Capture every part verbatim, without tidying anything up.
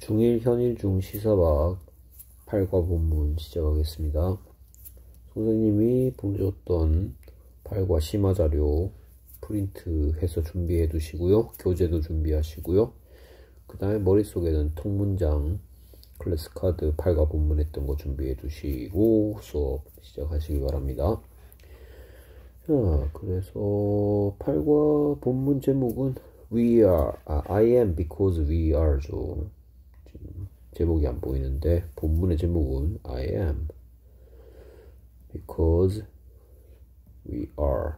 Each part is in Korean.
중일 현일중 시사박 팔 과 본문 시작하겠습니다. 선생님이 보내줬던 팔 과 심화자료 프린트해서 준비해 두시고요. 교재도 준비하시고요. 그 다음에 머릿속에는 통문장 클래스카드 팔 과 본문 했던 거 준비해 두시고 수업 시작하시기 바랍니다. 자, 그래서 팔 과 본문 제목은 We are, 아, I am because we are죠. 지금 제목이 안 보이는데 본문의 제목은 I am because we are.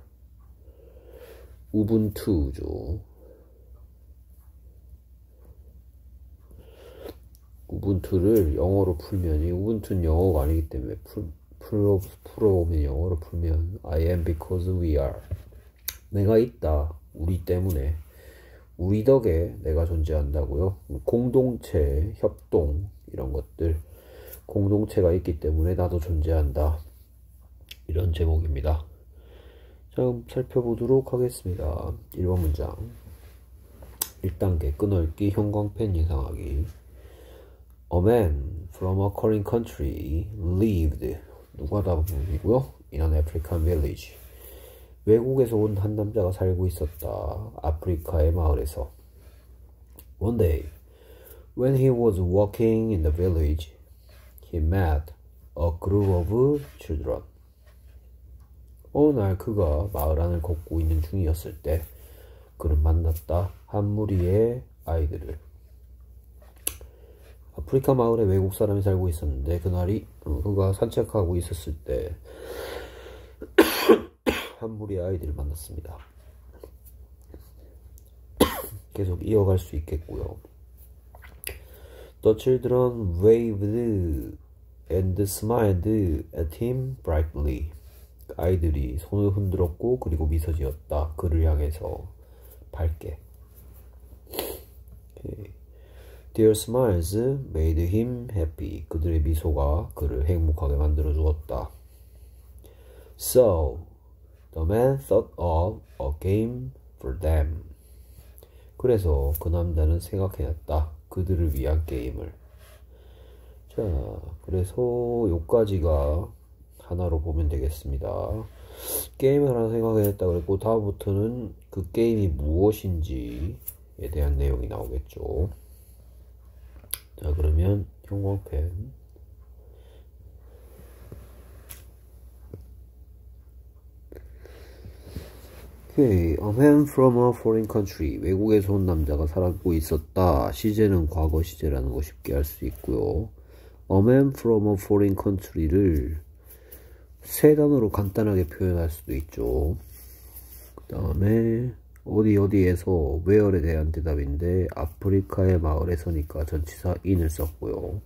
우분투죠. 우분투를 영어로 풀면, 이 우분투는 영어가 아니기 때문에 풀, 풀어, 풀어오면 영어로 풀면 I am because we are. 내가 있다. 우리 때문에. 우리 덕에 내가 존재한다고요. 공동체, 협동 이런 것들. 공동체가 있기 때문에 나도 존재한다. 이런 제목입니다. 자, 살펴보도록 하겠습니다. 일 번 문장. 일 단계 끊어읽기 형광펜 예상하기. A man from a foreign country lived. 누가 답이고요? In an African village. 외국에서 온 한 남자가 살고 있었다. 아프리카의 마을에서. One day, when he was walking in the village, he met a group of children. 어느 날 그가 마을 안을 걷고 있는 중이었을 때 그는 만났다. 한 무리의 아이들을. 아프리카 마을에 외국 사람이 살고 있었는데 그날이 그가 산책하고 있었을 때 한 무리의 아이들을 만났습니다. 계속 이어갈 수 있겠고요. The children waved and smiled at him brightly. 아이들이 손을 흔들었고 그리고 미소 지었다. 그를 향해서 밝게. Okay. Their smiles made him happy. 그들의 미소가 그를 행복하게 만들어 주었다. So, the man thought of a game for them. 그래서 그 남자는 생각해냈다. 그들을 위한 게임을. 자, 그래서 요까지가 하나로 보면 되겠습니다. 게임을 하나 생각해냈다 그랬고 다음부터는 그 게임이 무엇인지에 대한 내용이 나오겠죠. 자, 그러면 형광펜. Okay. A man from a foreign country. 외국에서 온 남자가 살고 있었다. 시제는 과거 시제라는 거 쉽게 할 수 있고요. A man from a foreign country를 세 단어로 간단하게 표현할 수도 있죠. 그 다음에 어디 어디에서 where에 대한 대답인데 아프리카의 마을에서니까 전치사 in을 썼고요.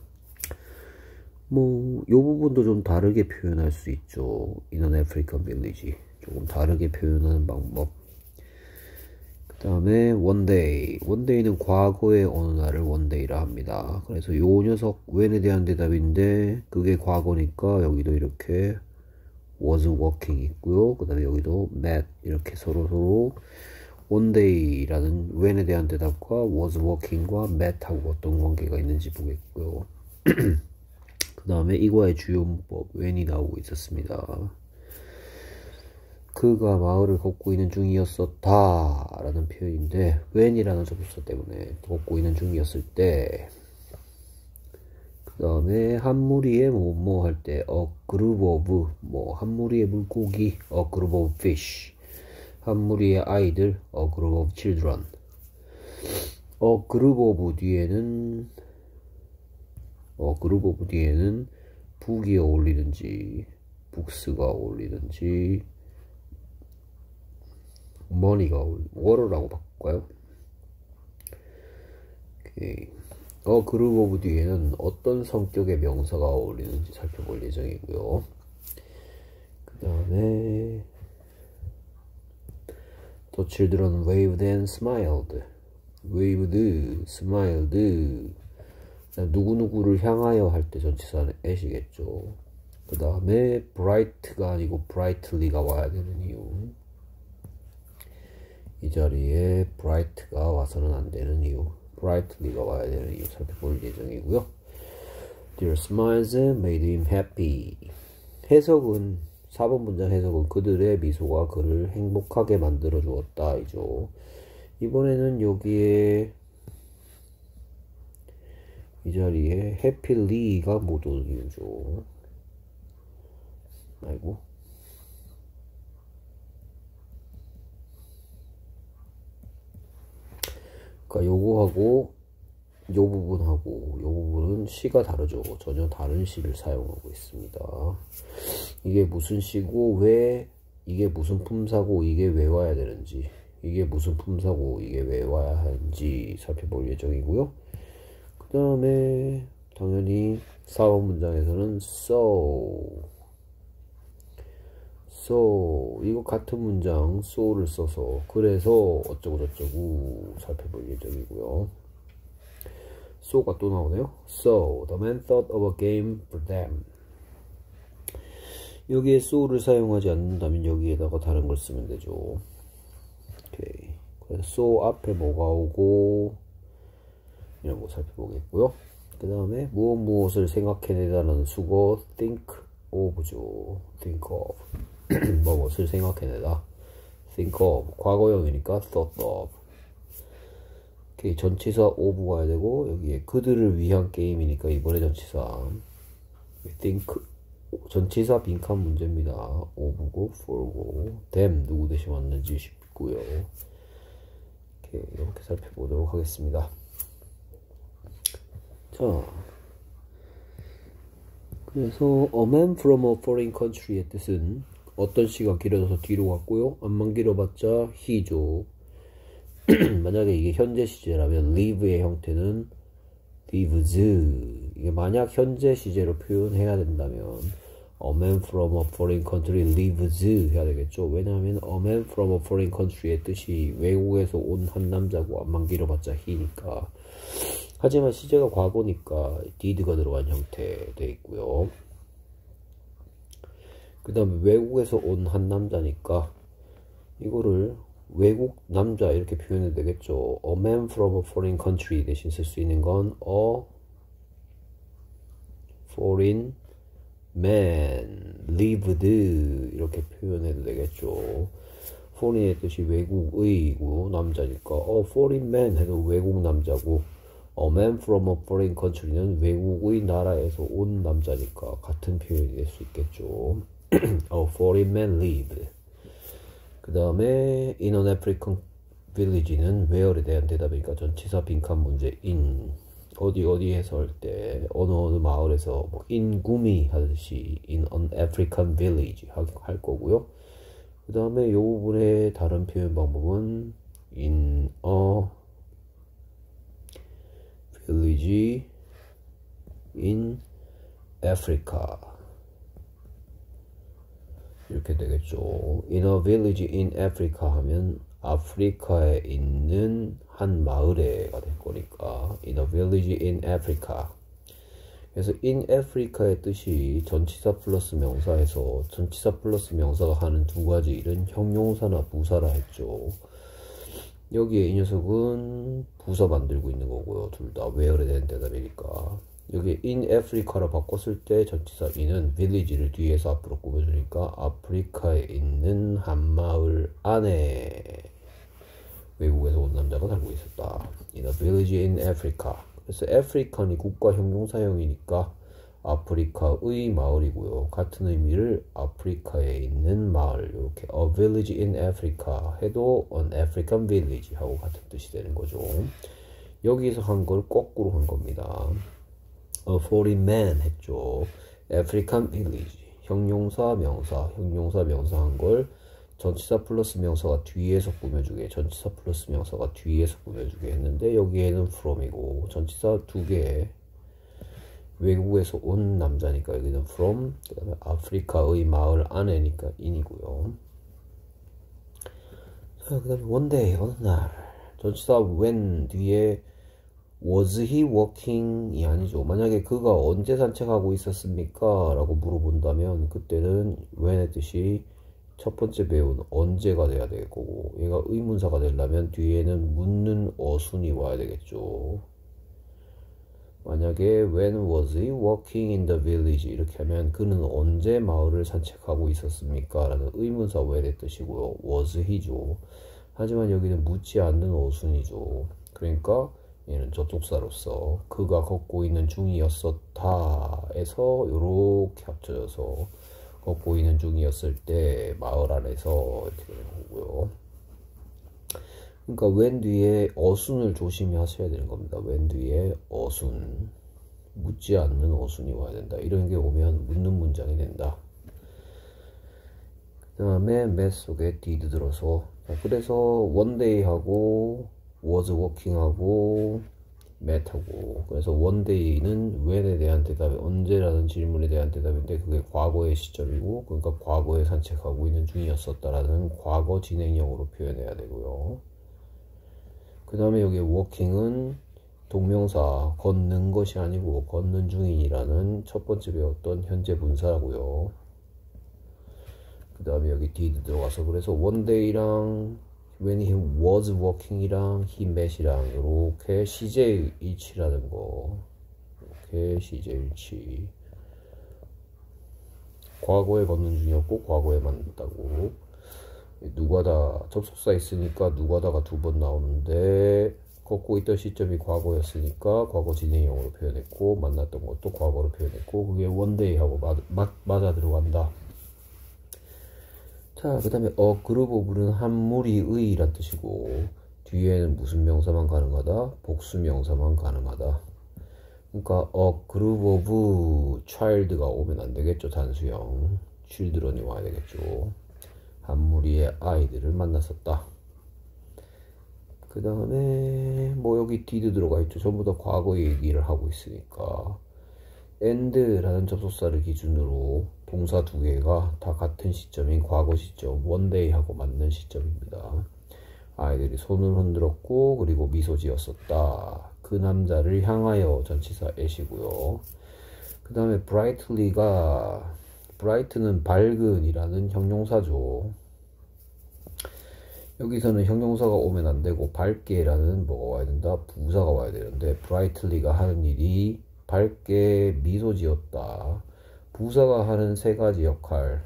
뭐 요 부분도 좀 다르게 표현할 수 있죠. In an African village. 조금 다르게 표현하는 방법. 그 다음에 one day. one day는 과거의 어느 날을 one day라 합니다. 그래서 요 녀석 when에 대한 대답인데 그게 과거니까 여기도 이렇게 was working 있고요. 그 다음에 여기도 met 이렇게 서로 서로 one day라는 when에 대한 대답과 was working과 met하고 어떤 관계가 있는지 보겠고요. 그 다음에 이과의 주요 문법 when이 나오고 있었습니다. 그가 마을을 걷고 있는 중이었었다 라는 표현인데 when이라는 접속사 때문에 걷고 있는 중이었을 때. 그 다음에 한 무리의 뭐뭐 할 때 a group of 뭐 한 무리의 물고기 a group of fish. 한 무리의 아이들 a group of children. a group of 뒤에는 a group of 뒤에는 북이 어울리든지 북스가 어울리든지 money가 어울리 water라고 바꿀까요? 오케이. 어 그룹 오브 뒤에는 어떤 성격의 명사가 어울리는지 살펴볼 예정이고요. 그 다음에 The children waved and smiled. waved, smiled. 누구누구를 향하여 할 때 전치사는 at이겠죠. 그 다음에 bright가 아니고 brightly가 와야 되는 이유. 이 자리에 bright가 와서는 안 되는 이유. brightly가 와야 되는 이유 살펴볼 예정이고요. Their smiles made him happy. 해석은 사 번 문장 해석은 그들의 미소가 그를 행복하게 만들어 주었다 이죠. 이번에는 여기에 이 자리에 happyly가 못 오는 이유죠. 아이고. 그러니까 요거하고 요 부분하고 요 부분은 시가 다르죠. 전혀 다른 시를 사용하고 있습니다. 이게 무슨 시고 왜 이게 무슨 품사고 이게 왜 와야 되는지, 이게 무슨 품사고 이게 왜 와야 하는지 살펴볼 예정이고요. 그 다음에 당연히 사 번 문장에서는 so so 이거 같은 문장 so를 써서 그래서 어쩌고 저쩌고 살펴볼 예정이고요. so가 또 나오네요. So the man thought of a game for them. 여기에 so를 사용하지 않는다면 여기에다가 다른 걸 쓰면 되죠. 오케이. 그래서 so 앞에 뭐가 오고 이런 거 살펴보겠고요. 그 다음에 무엇 무엇을 생각해내다라는 수거 think of죠. think of 무엇을 생각해내다. think of 과거형이니까 thought of. 오케이. 전치사 of 가야 되고 여기에 그들을 위한 게임이니까 이번에 전치사 think 전치사 빈칸 문제입니다. of고 for고 them 누구 대신 왔는지 싶고요. 오케이. 이렇게 살펴보도록 하겠습니다. 자, 그래서 a man from a foreign country의 뜻은 어떤 시가 길어져서 뒤로 갔고요. 안만 길어봤자 he죠. 만약에 이게 현재 시제라면 live의 형태는 lives. 이게 만약 현재 시제로 표현해야 된다면 a man from a foreign country lives 해야 되겠죠. 왜냐하면 a man from a foreign country의 뜻이 외국에서 온 한 남자고 안만 길어봤자 he니까. 하지만 시제가 과거니까 did가 들어간 형태 돼 있고요. 그 다음에 외국에서 온 한 남자니까 이거를 외국 남자 이렇게 표현해도 되겠죠. A man from a foreign country 대신 쓸 수 있는 건 a foreign man lived 이렇게 표현해도 되겠죠. foreign의 뜻이 외국의고 남자니까 a foreign man 해도 외국 남자고 a man from a foreign country는 외국의 나라에서 온 남자니까 같은 표현이 될 수 있겠죠. a foreign man lived. 그 다음에 in an African village는 where에 대한 대답이니까 전치사 빈칸 문제 in 어디 어디에서 할 때 어느 어느 마을에서 뭐 in 구미 하듯이 in an African village 할, 할 거고요. 그 다음에 이 부분의 다른 표현 방법은 in a village in Africa 이렇게 되겠죠. In a village in Africa 하면 아프리카에 있는 한 마을에가 될 거니까 in a village in Africa. 그래서 in Africa의 뜻이 전치사 플러스 명사에서 전치사 플러스 명사가 하는 두 가지 일은 형용사나 부사라 했죠. 여기에 이 녀석은 부사 만들고 있는 거고요. 둘 다 where에 대한 대답이니까. 여기 in Africa로 바꿨을 때 전치사 in은 village를 뒤에서 앞으로 꾸며주니까 아프리카에 있는 한 마을 안에 외국에서 온 남자가 살고 있었다. in a village in Africa. 그래서 African이 국가 형용사형이니까 아프리카의 마을이고요. 같은 의미를 아프리카에 있는 마을 이렇게 a village in Africa 해도 an African village 하고 같은 뜻이 되는 거죠. 여기서 한 걸 거꾸로 한 겁니다. A foreign man 했죠. African village 형용사 명사 형용사 명사 한 걸 전치사 플러스 명사가 뒤에서 꾸며주게 전치사 플러스 명사가 뒤에서 꾸며주게 했는데 여기에는 from이고 전치사 두 개 외국에서 온 남자니까 여기는 from 그 다음에 아프리카의 마을 안에니까 in이고요. 자, 그 다음에 one day 어느 날 전치사 when 뒤에 was he walking이 아니죠. 만약에 그가 언제 산책하고 있었습니까? 라고 물어본다면 그때는 when의 뜻이 첫 번째 배우는 언제가 돼야 될 거고, 얘가 의문사가 되려면 뒤에는 묻는 어순이 와야 되겠죠. 만약에 when was he walking in the village 이렇게 하면 그는 언제 마을을 산책하고 있었습니까? 라는 의문사 where의 뜻이고요. was he죠. 하지만 여기는 묻지 않는 어순이죠. 그러니까 얘는 접속사로서 그가 걷고 있는 중이었었다 에서 이렇게 합쳐져서 걷고 있는 중이었을 때 마을 안에서 이렇게 되는 거고요. 그러니까 when 뒤에 어순을 조심히 하셔야 되는 겁니다. when 뒤에 어순, 묻지 않는 어순이 와야 된다. 이런 게 오면 묻는 문장이 된다. 그 다음에 met 속에 did 들어서, 그래서 one day 하고 was working 하고 met 하고, 그래서 one day는 when에 대한 대답이 언제라는 질문에 대한 대답인데 그게 과거의 시점이고, 그러니까 과거에 산책하고 있는 중이었었다라는 과거 진행형으로 표현해야 되고요. 그 다음에 여기 walking은 동명사 걷는 것이 아니고 걷는 중인이라는 첫 번째 배웠던 현재 분사고요. 그 다음에 여기 did 들어가서, 그래서 one day랑 when he was walking이랑 he met이랑 이렇게 시제 일치라는 거, 이렇게 시제 일치. 과거에 걷는 중이었고 과거에 만났다고. 누가다 접속사 있으니까 누가다가 두 번 나오는데 걷고 있던 시점이 과거였으니까 과거 진행형으로 표현했고, 만났던 것도 과거로 표현했고, 그게 one day 하고 마, 마, 맞아 들어간다. 자, 그 다음에 a group of는 한 무리의 이란 뜻이고, 뒤에는 무슨 명사만 가능하다? 복수 명사만 가능하다. 그러니까 a group of child가 오면 안 되겠죠. 단수형 children이 와야 되겠죠. 한 무리의 아이들을 만났었다. 그 다음에 뭐 여기 did 들어가 있죠. 전부 다 과거 얘기를 하고 있으니까 and라는 접속사를 기준으로 동사 두 개가 다 같은 시점인 과거 시점 one day하고 맞는 시점입니다. 아이들이 손을 흔들었고 그리고 미소 지었었다. 그 남자를 향하여 전치사 at이고요. 그 다음에 brightly가, bright는 밝은이라는 형용사죠. 여기서는 형용사가 오면 안 되고 밝게라는 뭐가 와야 된다? 부사가 와야 되는데, brightly가 하는 일이 밝게 미소 지었다. 부사가 하는 세 가지 역할,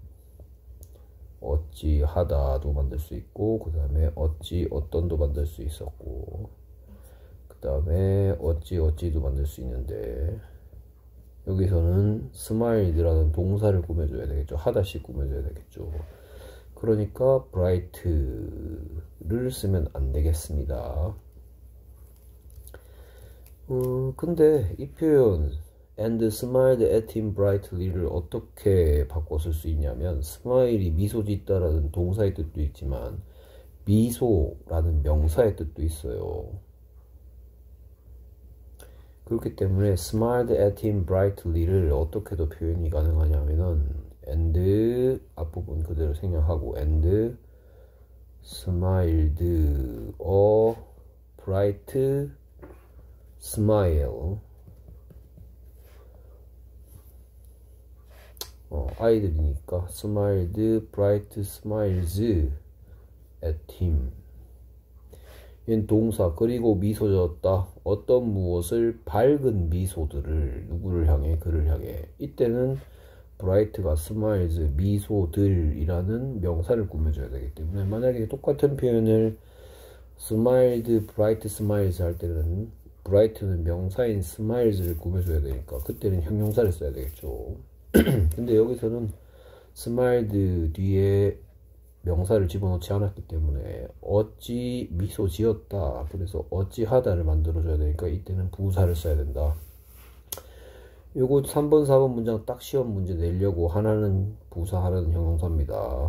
어찌 하다도 만들 수 있고, 그 다음에 어찌 어떤도 만들 수 있었고, 그 다음에 어찌 어찌도 만들 수 있는데, 여기서는 스마일드라는 동사를 꾸며줘야 되겠죠. 하다시 꾸며줘야 되겠죠. 그러니까 bright를 쓰면 안 되겠습니다. 어, 근데 이 표현 and smiled at him brightly를 어떻게 바꿔 쓸 수 있냐면, 스마일이 미소 짓다라는 동사의 뜻도 있지만 미소라는 명사의 뜻도 있어요. 그렇기 때문에 smiled at him brightly를 어떻게도 표현이 가능하냐면은 and 앞부분 그대로 생략하고 and smiled a bright smile, 어, 아이들이니까 smiled bright smiles at him. 얘는 동사, 그리고 미소 지었다. 어떤 무엇을 밝은 미소들을, 누구를 향해? 그를 향해. 이때는 bright가 smiles, 미소들이라는 명사를 꾸며줘야 되기 때문에, 만약에 똑같은 표현을 smiled, bright smiles 할 때는 bright는 명사인 smiles를 꾸며줘야 되니까 그때는 형용사를 써야 되겠죠. 근데 여기서는 smiled 뒤에 명사를 집어넣지 않았기 때문에 어찌 미소 지었다, 그래서 어찌 하다를 만들어줘야 되니까 이때는 부사를 써야 된다. 요거 삼 번 사 번 문장 딱 시험 문제 내려고 하나는 부사, 하나는 형용사입니다.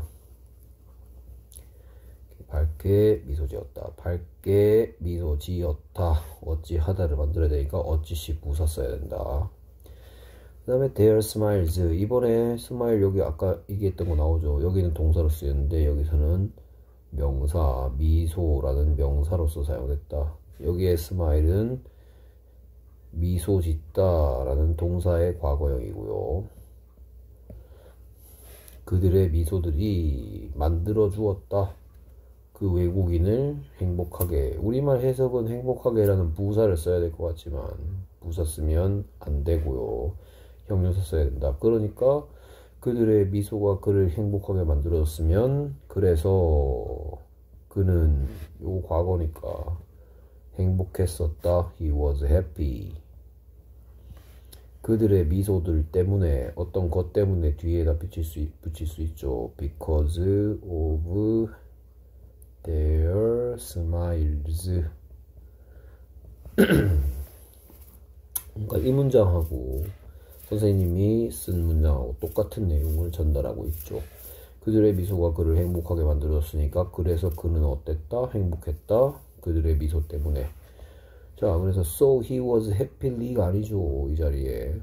밝게 미소 지었다, 밝게 미소 지었다, 어찌 하다를 만들어야 되니까 어찌씩 부사 써야 된다. 그 다음에 their smiles, 이번에 smile 여기 아까 얘기했던 거 나오죠. 여기는 동사로 쓰였는데 여기서는 명사, 미소라는 명사로서 사용됐다. 여기에 smile은 미소 짓다 라는 동사의 과거형이고요. 그들의 미소들이 만들어 주었다. 그 외국인을 행복하게. 우리말 해석은 행복하게라는 부사를 써야 될 것 같지만 부사 쓰면 안 되고요. 형용사 써야 된다. 그러니까 그들의 미소가 그를 행복하게 만들었으면 그래서 그는 요 과거니까 행복했었다. He was happy. 그들의 미소들 때문에 어떤 것 때문에 뒤에다 붙일 수, 붙일 수 있죠. Because of their smiles. 그러니까 이 문장하고 선생님이 쓴 문장하고 똑같은 내용을 전달하고 있죠. 그들의 미소가 그를 행복하게 만들었으니까 그래서 그는 어땠다? 행복했다. 그들의 미소 때문에. 자, 그래서 so he was happy가 아니죠. 이 자리에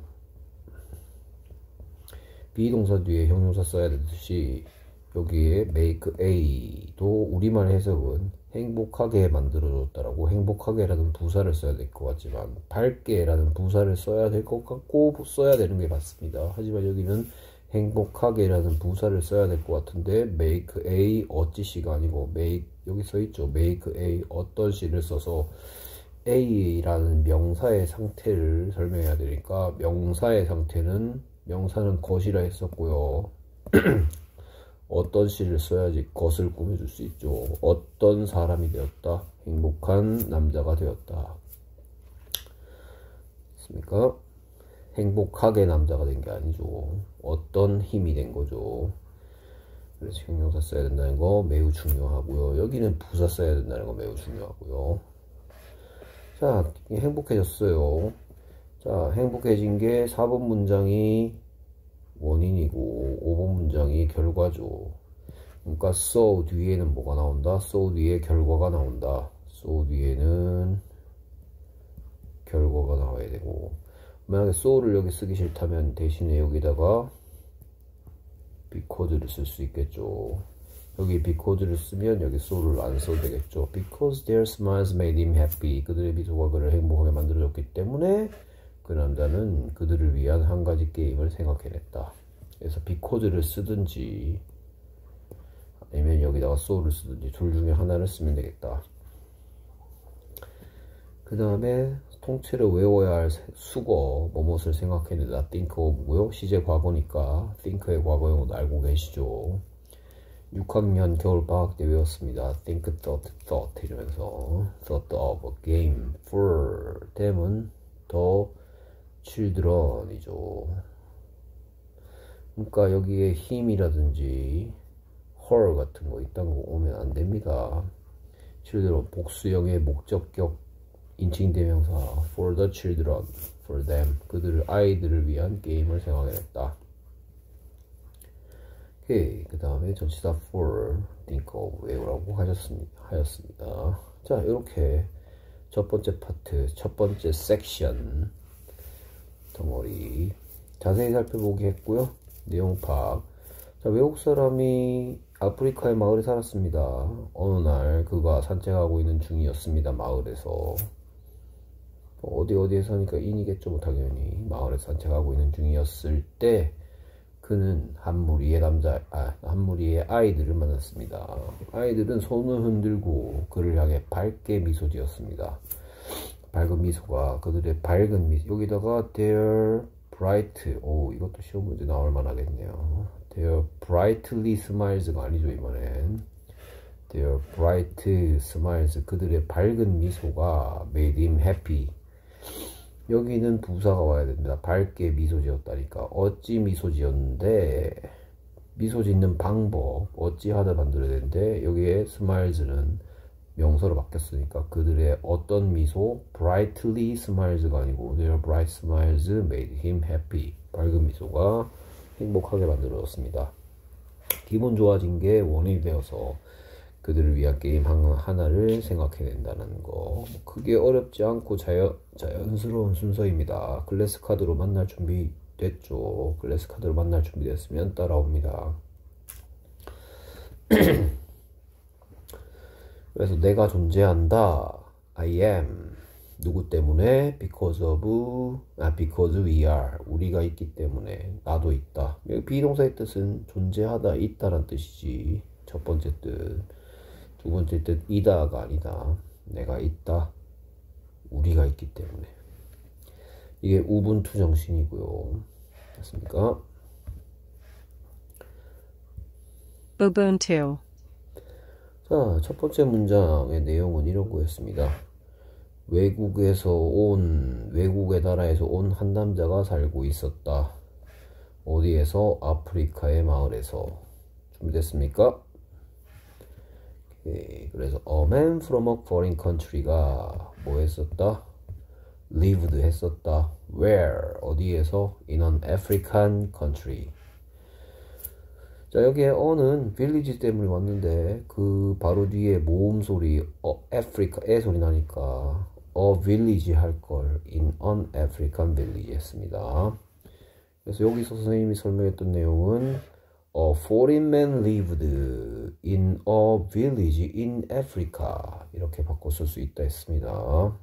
비동사 뒤에 형용사 써야 되듯이 여기에 make a도 우리말 해석은 행복하게 만들어줬다라고 행복하게라는 부사를 써야 될 것 같지만 밝게라는 부사를 써야 될 것 같고 써야 되는 게 맞습니다. 하지만 여기는 행복하게라는 부사를 써야 될 것 같은데 make a 어찌시가 아니고 make 여기 써있죠. make a 어떤 시를 써서 a라는 명사의 상태를 설명해야 되니까 명사의 상태는 명사는 것이라 했었고요. 어떤 시를 써야지 것을 꾸며줄 수 있죠. 어떤 사람이 되었다. 행복한 남자가 되었다. 맞습니까? 행복하게 남자가 된 게 아니죠. 어떤 힘이 된 거죠. 그래서 형용사 써야 된다는 거 매우 중요하고요. 여기는 부사 써야 된다는 거 매우 중요하고요. 자, 행복해졌어요. 자, 행복해진 게 사 번 문장이 원인이고 오 번 문장이 결과죠. 그러니까 so 뒤에는 뭐가 나온다? so 뒤에 결과가 나온다. so 뒤에는 결과가 나와야 되고 만약에 so를 여기 쓰기 싫다면 대신에 여기다가 because를 쓸 수 있겠죠. 여기 because를 쓰면 여기 so를 안 써도 되겠죠. Because their smiles made him happy. 그들의 미소가 그를 행복하게 만들어줬기 때문에 그 남자는 그들을 위한 한 가지 게임을 생각해냈다. 그래서 because를 쓰든지 아니면 여기다가 so를 쓰든지 둘 중에 하나를 쓰면 되겠다. 그 다음에 통째로 외워야 할 수거 뭐뭇을 생각해내다 think of고요. 시제 과거니까 think의 과거형으로 알고 계시죠. 육 학년 겨울방학 때 외웠습니다. think, thought, thought 이러면서 thought of a game for them은 the children이죠. 그러니까 여기에 him이라든지 her 같은 거 이딴 거 오면 안 됩니다. children 복수형의 목적격 인칭대명사 for the children, for them 그들을 아이들을 위한 게임을 생각해냈다. 오케이, 그 다음에 전치사 for, think of, 외우라고 하셨습니다. 하였습니다. 자, 이렇게 첫 번째 파트, 첫 번째 섹션 덩어리 자세히 살펴보기 했고요. 내용 파악. 자, 외국 사람이 아프리카의 마을에 살았습니다. 어느 날 그가 산책하고 있는 중이었습니다. 마을에서 어디 어디에 사니까 인이겠죠. 뭐 당연히 마을에서 산책하고 있는 중이었을 때 그는 한 무리의 남자, 아, 한 무리의 아이들을 만났습니다. 아이들은 손을 흔들고 그를 향해 밝게 미소 지었습니다. 밝은 미소가 그들의 밝은 미소. 여기다가 their bright, 오 이것도 시험 문제 나올 만하겠네요. their brightly smiles가 아니죠 이번엔. their bright smiles, 그들의 밝은 미소가 made him happy. 여기는 부사가 와야 됩니다. 밝게 미소 지었다니까. 어찌 미소 지었는데 미소 짓는 방법 어찌 하다 만들어야 되는데 여기에 smiles는 명사로 바뀌었으니까 그들의 어떤 미소 brightly smiles가 아니고 their bright smiles made him happy. 밝은 미소가 행복하게 만들어졌습니다. 기분 좋아진 게 원인이 되어서 그들을 위한 게임 하나를 생각해낸다는 거. 크게 어렵지 않고 자연, 자연스러운 순서입니다. 클래스 카드로 만날 준비 됐죠. 클래스 카드로 만날 준비 됐으면 따라옵니다. 그래서 내가 존재한다. I am. 누구 때문에? because of, 아, because we are. 우리가 있기 때문에 나도 있다. 여기 비동사의 뜻은 존재하다, 있다란 뜻이지. 첫 번째 뜻. 두 번째 뜻, 이다가 아니다. 내가 있다. 우리가 있기 때문에. 이게 우분투 정신이고요. 됐습니까? Ubuntu. 자, 첫 번째 문장의 내용은 이런 거였습니다. 외국에서 온, 외국의 나라에서 온 한 남자가 살고 있었다. 어디에서? 아프리카의 마을에서. 준비됐습니까? 오케이. 그래서 a man from a foreign country가 뭐 했었다? lived 했었다. where? 어디에서? in an African country. 자, 여기에 어는 village 때문에 왔는데 그 바로 뒤에 모음 소리 어, Africa의 소리 나니까 a village 할 걸 in an African village 했습니다. 그래서 여기서 선생님이 설명했던 내용은 a foreign man lived in a village in Africa 이렇게 바꿔 쓸 수 있다 했습니다.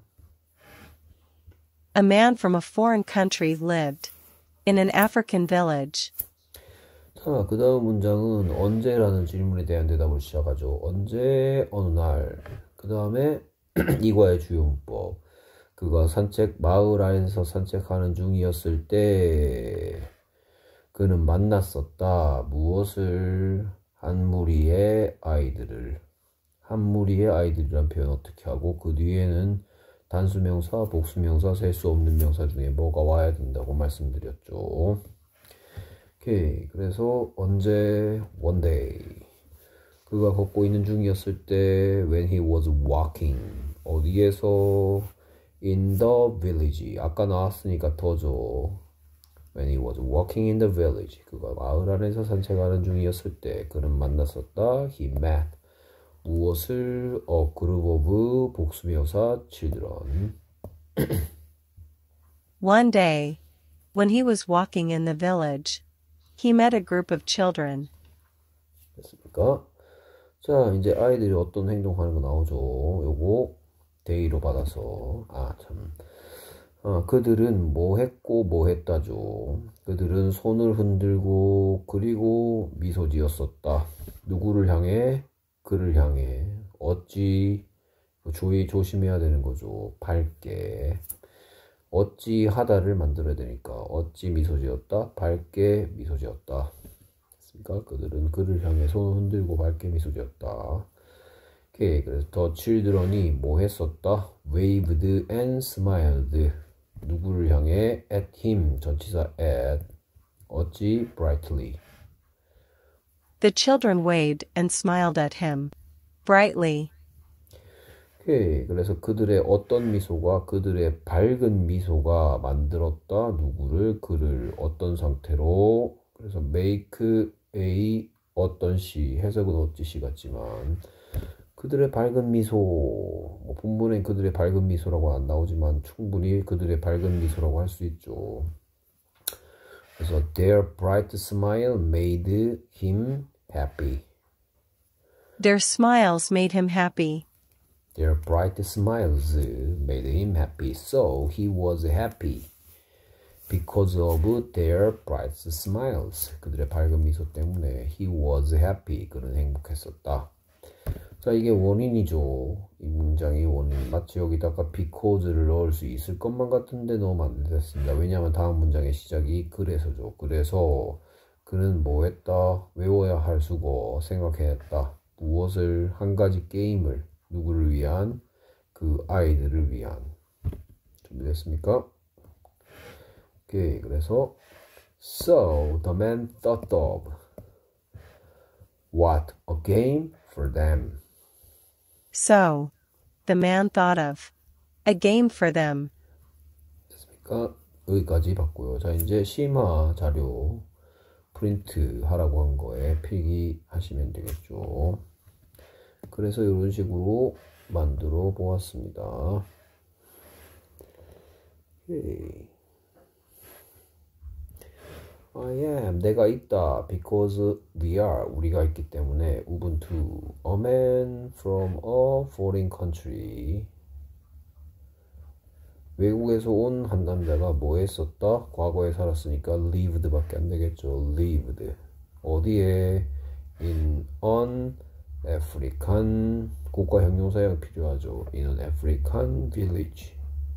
A man from a foreign country lived in an African village. 자, 그 다음 문장은 언제라는 질문에 대한 대답을 시작하죠. 언제, 어느 날. 그 다음에 이과의 주요 문법. 그가 산책, 마을 안에서 산책하는 중이었을 때 그는 만났었다. 무엇을? 한 무리의 아이들을. 한 무리의 아이들이란 표현 어떻게 하고 그 뒤에는 단수명사, 복수명사, 셀 수 없는 명사 중에 뭐가 와야 된다고 말씀드렸죠. 오케이. 그래서 언제? one day. 그가 걷고 있는 중이었을 때 when he was walking. 어디에서? in the village. 아까 나왔으니까 더죠. when he was walking in the village. 그가 마을 안에서 산책하는 중이었을 때 그는 만났었다. he met. 무엇을? a group of 복수명사 children. One day, when he was walking in the village, he met a group of children. 됐습니까? 자, 이제 아이들이 어떤 행동하는 거 나오죠. 요거 데이로 받아서 아, 참. 아, 그들은 뭐 했고 뭐 했다죠. 그들은 손을 흔들고 그리고 미소 지었었다. 누구를 향해? 그를 향해. 어찌 조이 조심해야 되는 거죠. 밝게. 어찌 하다를 만들어야 되니까 어찌 미소 지었다? 밝게 미소 지었다. 됐습니까? 그들은 그를 향해 손을 흔들고 밝게 미소 지었다. 오케이. 그래서 더 children이 뭐 했었다? waved and smiled. 누구를 향해? at him. 전치사 at. 어찌? brightly. The children waved and smiled at him brightly. 오케이. 그래서 그들의 어떤 미소가 그들의 밝은 미소가 만들었다. 누구를? 그를 어떤 상태로? 그래서 make a 어떤 시 해석은 어찌 시 같지만 그들의 밝은 미소 뭐 본문엔 그들의 밝은 미소라고 안 나오지만 충분히 그들의 밝은 미소라고 할 수 있죠. 그래서 their bright smile made him happy. Their smiles made him happy. Their bright smiles made him happy. So he was happy because of their bright smiles. 그들의 밝은 미소 때문에 he was happy. 그는 행복했었다. 자, 이게 원인이죠. 이 문장이 원인. 마치 여기다가 because를 넣을 수 있을 것만 같은데 넣으면 안 됐습니다. 왜냐하면 다음 문장의 시작이 그래서죠. 그래서 그는 뭐 했다? 외워야 할 수고 생각해냈다. 무엇을? 한 가지 게임을. 누구를 위한? 그 아이들을 위한. 준비됐습니까? 오케이. 그래서 So the man thought of what? A game for them. So, the man thought of a game for them. 됐습니까? 여기까지 봤고요. 자, 이제 심화 자료 프린트 하라고 한 거에 필기하시면 되겠죠. 그래서 이런 식으로 만들어 보았습니다. 오케이. I am, 내가 있다. Because we are, 우리가 있기 때문에. 우분투, a man from a foreign country 외국에서 온 한 남자가 뭐 했었다? 과거에 살았으니까 lived 밖에 안 되겠죠. lived. 어디에? in an African, 국가 형용사형 필요하죠. in an African village.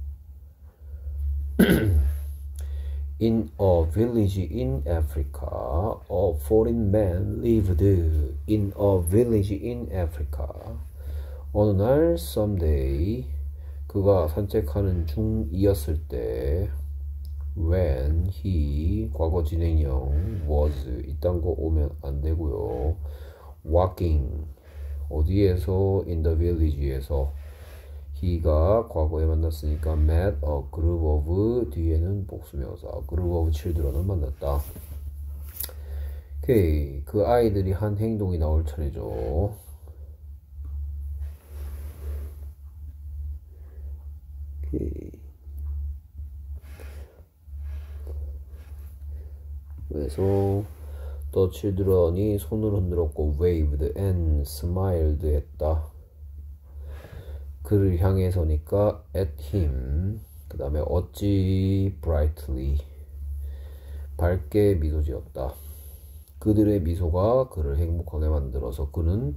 In a village in Africa, a foreign man lived in a village in Africa. 어느 날, someday, 그가 산책하는 중이었을 때, when he, 과거 진행형, was, 이딴 거 오면 안 되고요. walking, 어디에서? in the village에서. he가 과거에 만났으니까 met a group of, 뒤에는 복수명사, group of children을 만났다. 오케이, 그 아이들이 한 행동이 나올 차례죠. 오케이. 그래서 the children이 손을 흔들었고 waved and smiled 했다. 그를 향해서니까 at him. 그 다음에 어찌 brightly, 밝게 미소 지었다. 그들의 미소가 그를 행복하게 만들어서 그는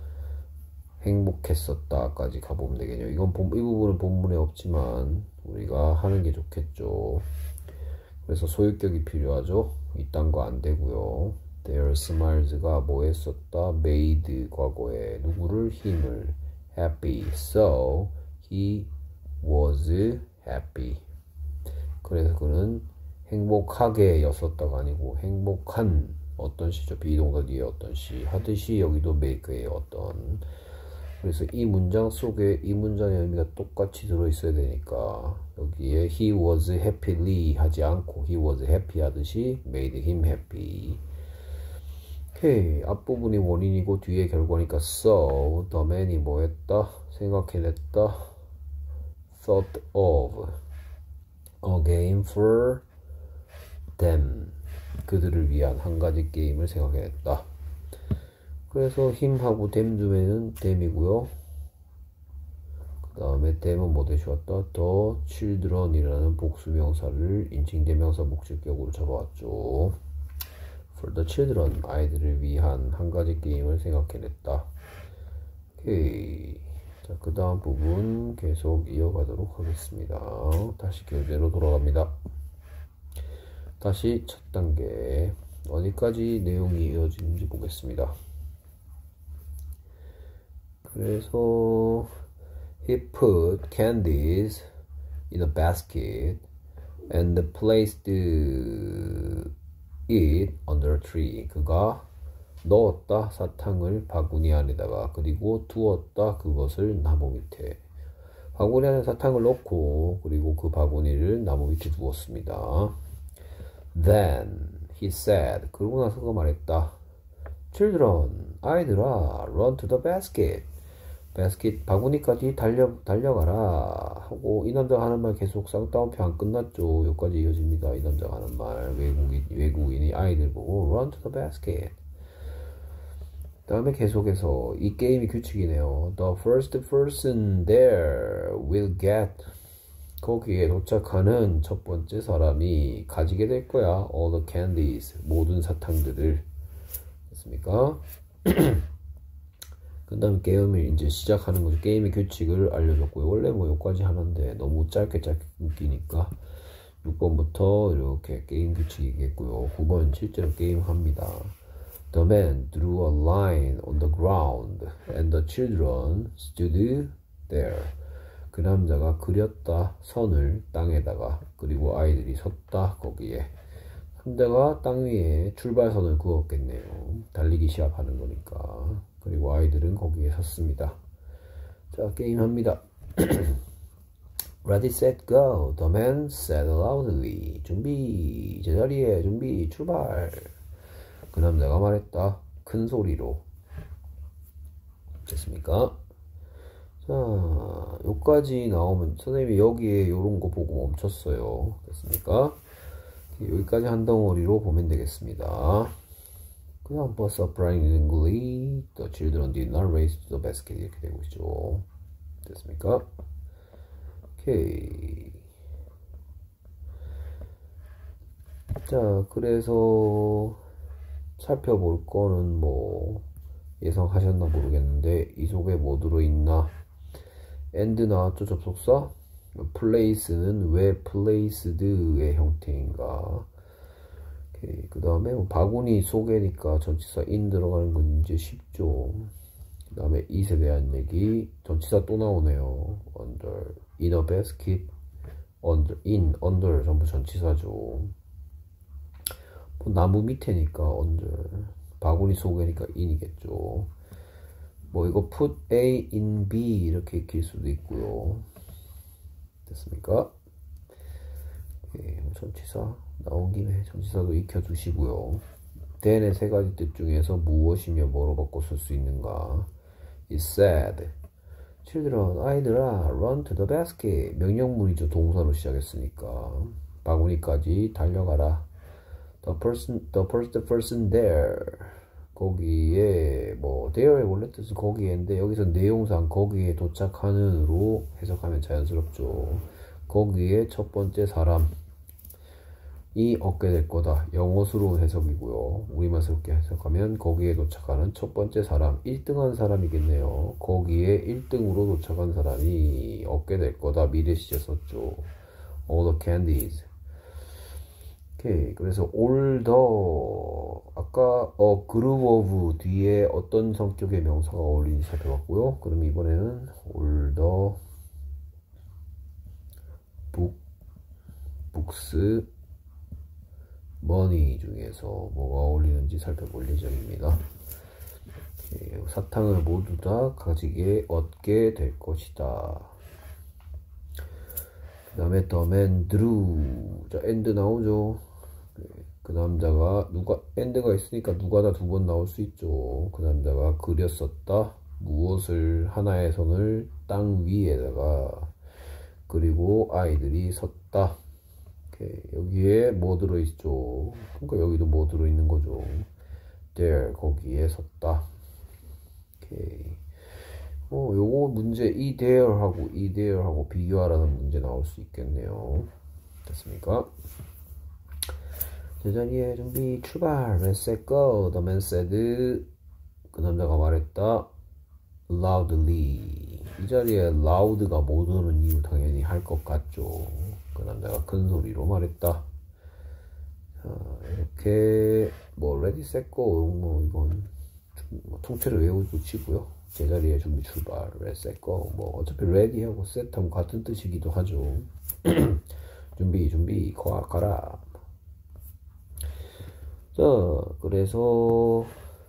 행복했었다까지 가보면 되겠네요. 이건 본, 이 부분은 본문에 없지만 우리가 하는 게 좋겠죠. 그래서 소유격이 필요하죠. 이딴 거 안 되고요. Their smiles가 뭐 했었다? made 과거에 누구를? 힘을 happy. So he was happy. 그래서 그는 행복하게 였었다가 아니고 행복한 어떤 시죠? 비동사 뒤에 어떤 시 하듯이 여기도 make의 어떤. 그래서 이 문장 속에 이 문장의 의미가 똑같이 들어있어야 되니까 여기에 he was happily 하지 않고 he was happy 하듯이 made him happy. 오케이, 앞부분이 원인이고 뒤에 결과니까 so the man이 뭐 했다? 생각해냈다. thought of a game for them. 그들을 위한 한 가지 게임을 생각해냈다. 그래서 힘하고 them 중에는 them이고요. 그 다음에 them은 뭐 대시왔다? the children이라는 복수명사를 인칭대명사 목적격으로 잡아왔죠. For the children, 아이들을 위한 한 가지 게임을 생각해냈다. 오케이. 자, 그 다음 부분 계속 이어가도록 하겠습니다. 다시 교재로 돌아갑니다. 다시 첫 단계. 어디까지 내용이 이어지는지 보겠습니다. 그래서 he put candies in a basket and placed it under a tree. 그가 넣었다 사탕을 바구니 안에다가 그리고 두었다 그것을 나무 밑에. 바구니 안에 사탕을 넣고 그리고 그 바구니를 나무 밑에 두었습니다. Then he said. 그러고 나서 그가 말했다. Children, 아이들아, run to the basket. basket 바구니까지 달려 달려가라 하고 이 남자가 하는 말 계속 쌍따옴표 안 끝났죠. 여기까지 이어집니다. 이 남자가 하는 말 외국인 외국인이 아이들 보고 run to the basket. 다음에 계속해서 이 게임이 규칙이네요. The first person there will get. 거기에 도착하는 첫 번째 사람이 가지게 될 거야. All the candies. 모든 사탕들을. 됐습니까? 그 다음에 게임을 이제 시작하는 거죠. 게임의 규칙을 알려줬고요. 원래 뭐 여기까지 하는데 너무 짧게 짧게 끊기니까 육 번부터 이렇게 게임 규칙이겠고요. 구 번 실제로 게임합니다. The man drew a line on the ground and the children stood there. 그 남자가 그렸다 선을 땅에다가 그리고 아이들이 섰다 거기에. 남자가 땅 위에 출발선을 그었겠네요. 달리기 시합하는 거니까. 그리고 아이들은 거기에 섰습니다. 자, 게임합니다. Ready, set, go. The man said loudly. 준비, 제자리에 준비, 출발. 그 남자가 말했다. 큰 소리로. 됐습니까? 자, 여기까지 나오면 선생님이 여기에 요런 거 보고 멈췄어요. 됐습니까? 여기까지 한 덩어리로 보면 되겠습니다. 그 다음 뭐 surprisingly the children did not race to the basket 이렇게 되고 있죠. 됐습니까? 오케이. 자, 그래서 살펴볼 거는 뭐 예상하셨나 모르겠는데 이 속에 뭐 들어있나. and 나왔죠, 접속사. place는 왜 placed의 형태인가. 그 다음에 바구니 속에니까 전치사 in 들어가는 건 이제 쉽죠. 그 다음에 it에 대한 얘기, 전치사 또 나오네요. under, in a basket, under, in, under 전부 전치사죠. 뭐 나무 밑에니까 under, 바구니 속에니까 in이겠죠. 뭐 이거 put A in B 이렇게 익힐 수도 있고요. 됐습니까? 예, 전치사 나온 김에 전치사도 익혀두시고요. then의 세 가지 뜻 중에서 무엇이며 뭐로 바꿔 쓸 수 있는가. It said, children, 아이들아, run to the basket. 명령문이죠. 동사로 시작했으니까. 바구니까지 달려가라. The person, the first person there. 거기에 뭐 there의 원래 뜻은 거기에인데 여기서 내용상 거기에 도착하는으로 해석하면 자연스럽죠. 거기에 첫 번째 사람이 얻게 될 거다. 영어스러운 해석이고요. 우리말스럽게 해석하면 거기에 도착하는 첫 번째 사람, 일 등 한 사람이겠네요. 거기에 일 등으로 도착한 사람이 얻게 될 거다. 미래 시제 썼죠. All the candies. 오케이. 그래서 all the, 아까 a group of 뒤에 어떤 성격의 명사가 어울리는지 살펴봤고요. 그럼 이번에는 all the book, books, money 중에서 뭐가 어울리는지 살펴볼 예정입니다. 오케이. 사탕을 모두 다 가지게 얻게 될 것이다. 그 다음에 the man drew. 자, and 나오죠. 그 남자가 누가 and가 있으니까 누가다 두 번 나올 수 있죠. 그 남자가 그렸었다. 무엇을, 하나의 선을 땅 위에다가. 그리고 아이들이 섰다. 오케이. 여기에 뭐 들어있죠. 그러니까 여기도 뭐 들어있는 거죠. there, 거기에 섰다. 오케이. 어, 요거 문제 이 there 하고 이 there 하고 비교하라는 문제 나올 수 있겠네요. 됐습니까? 제자리에 준비 출발. Let's set go. The man said. 그 남자가 말했다. Loudly. 이 자리에 loud가 못 오는 이유 당연히 할 것 같죠. 그 남자가 큰 소리로 말했다. 자, 이렇게 뭐 ready set go 뭐 이건 뭐 통째로 외우고 치고요. 제자리에 준비 출발. Let's set go. 뭐 어차피 ready하고 set하고 같은 뜻이기도 하죠. 준비 준비 가, 가라. 자, 그래서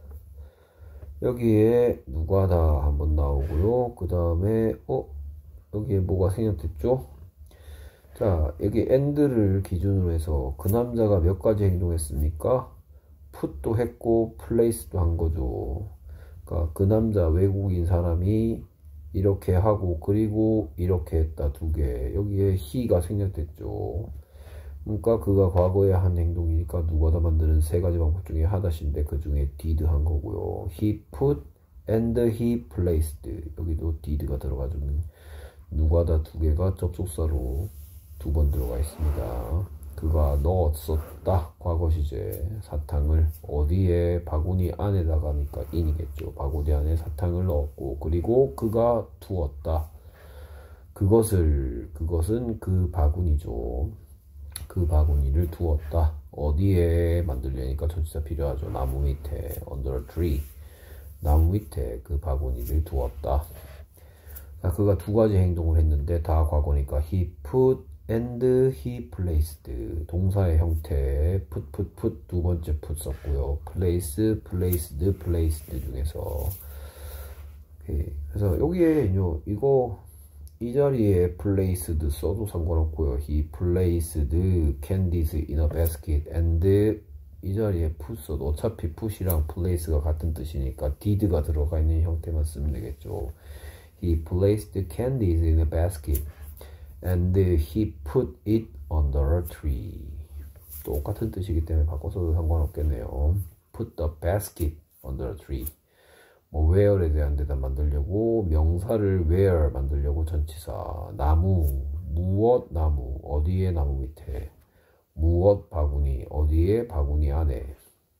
여기에 누가다 한번 나오고요. 그 다음에 어? 여기에 뭐가 생략됐죠? 자, 여기 and를 기준으로 해서 그 남자가 몇 가지 행동했습니까? put도 했고 place도 한 거죠. 그러니까 그 남자 외국인 사람이 이렇게 하고 그리고 이렇게 했다. 두 개. 여기에 he가 생략됐죠. 그러니까 그가 과거에 한 행동이니까 누가다 만드는 세 가지 방법 중에 하나인데 그 중에 did 한 거고요. He put and he placed. 여기도 did가 들어가죠. 누가다 두 개가 접속사로 두 번 들어가 있습니다. 그가 넣었었다. 과거 시제 사탕을 어디에? 바구니 안에다가니까 in이겠죠. 바구니 안에 사탕을 넣었고 그리고 그가 두었다. 그것을, 그것은 그 바구니죠. 그 바구니를 두었다. 어디에 만들려니까 전치사 필요하죠. 나무 밑에. under a tree. 나무 밑에 그 바구니를 두었다. 자, 그가 두 가지 행동을 했는데 다 과거니까 he put and he placed. 동사의 형태 put, put, put 두 번째 put 썼고요. place, placed, placed 중에서 오케이. 그래서 여기에 요 이거 이 자리에 placed 써도 상관없고요. He placed candies in a basket and 이 자리에 put 써도 어차피 put이랑 place가 같은 뜻이니까 did가 들어가 있는 형태만 쓰면 되겠죠. He placed candies in a basket and he put it under a tree. 똑같은 뜻이기 때문에 바꿔서도 상관없겠네요. Put the basket under a tree. 뭐 where에 대한 대답 만들려고 명사를 where 만들려고 전치사 나무 무엇 나무 어디에 나무 밑에 무엇 바구니, 어디에 바구니 안에.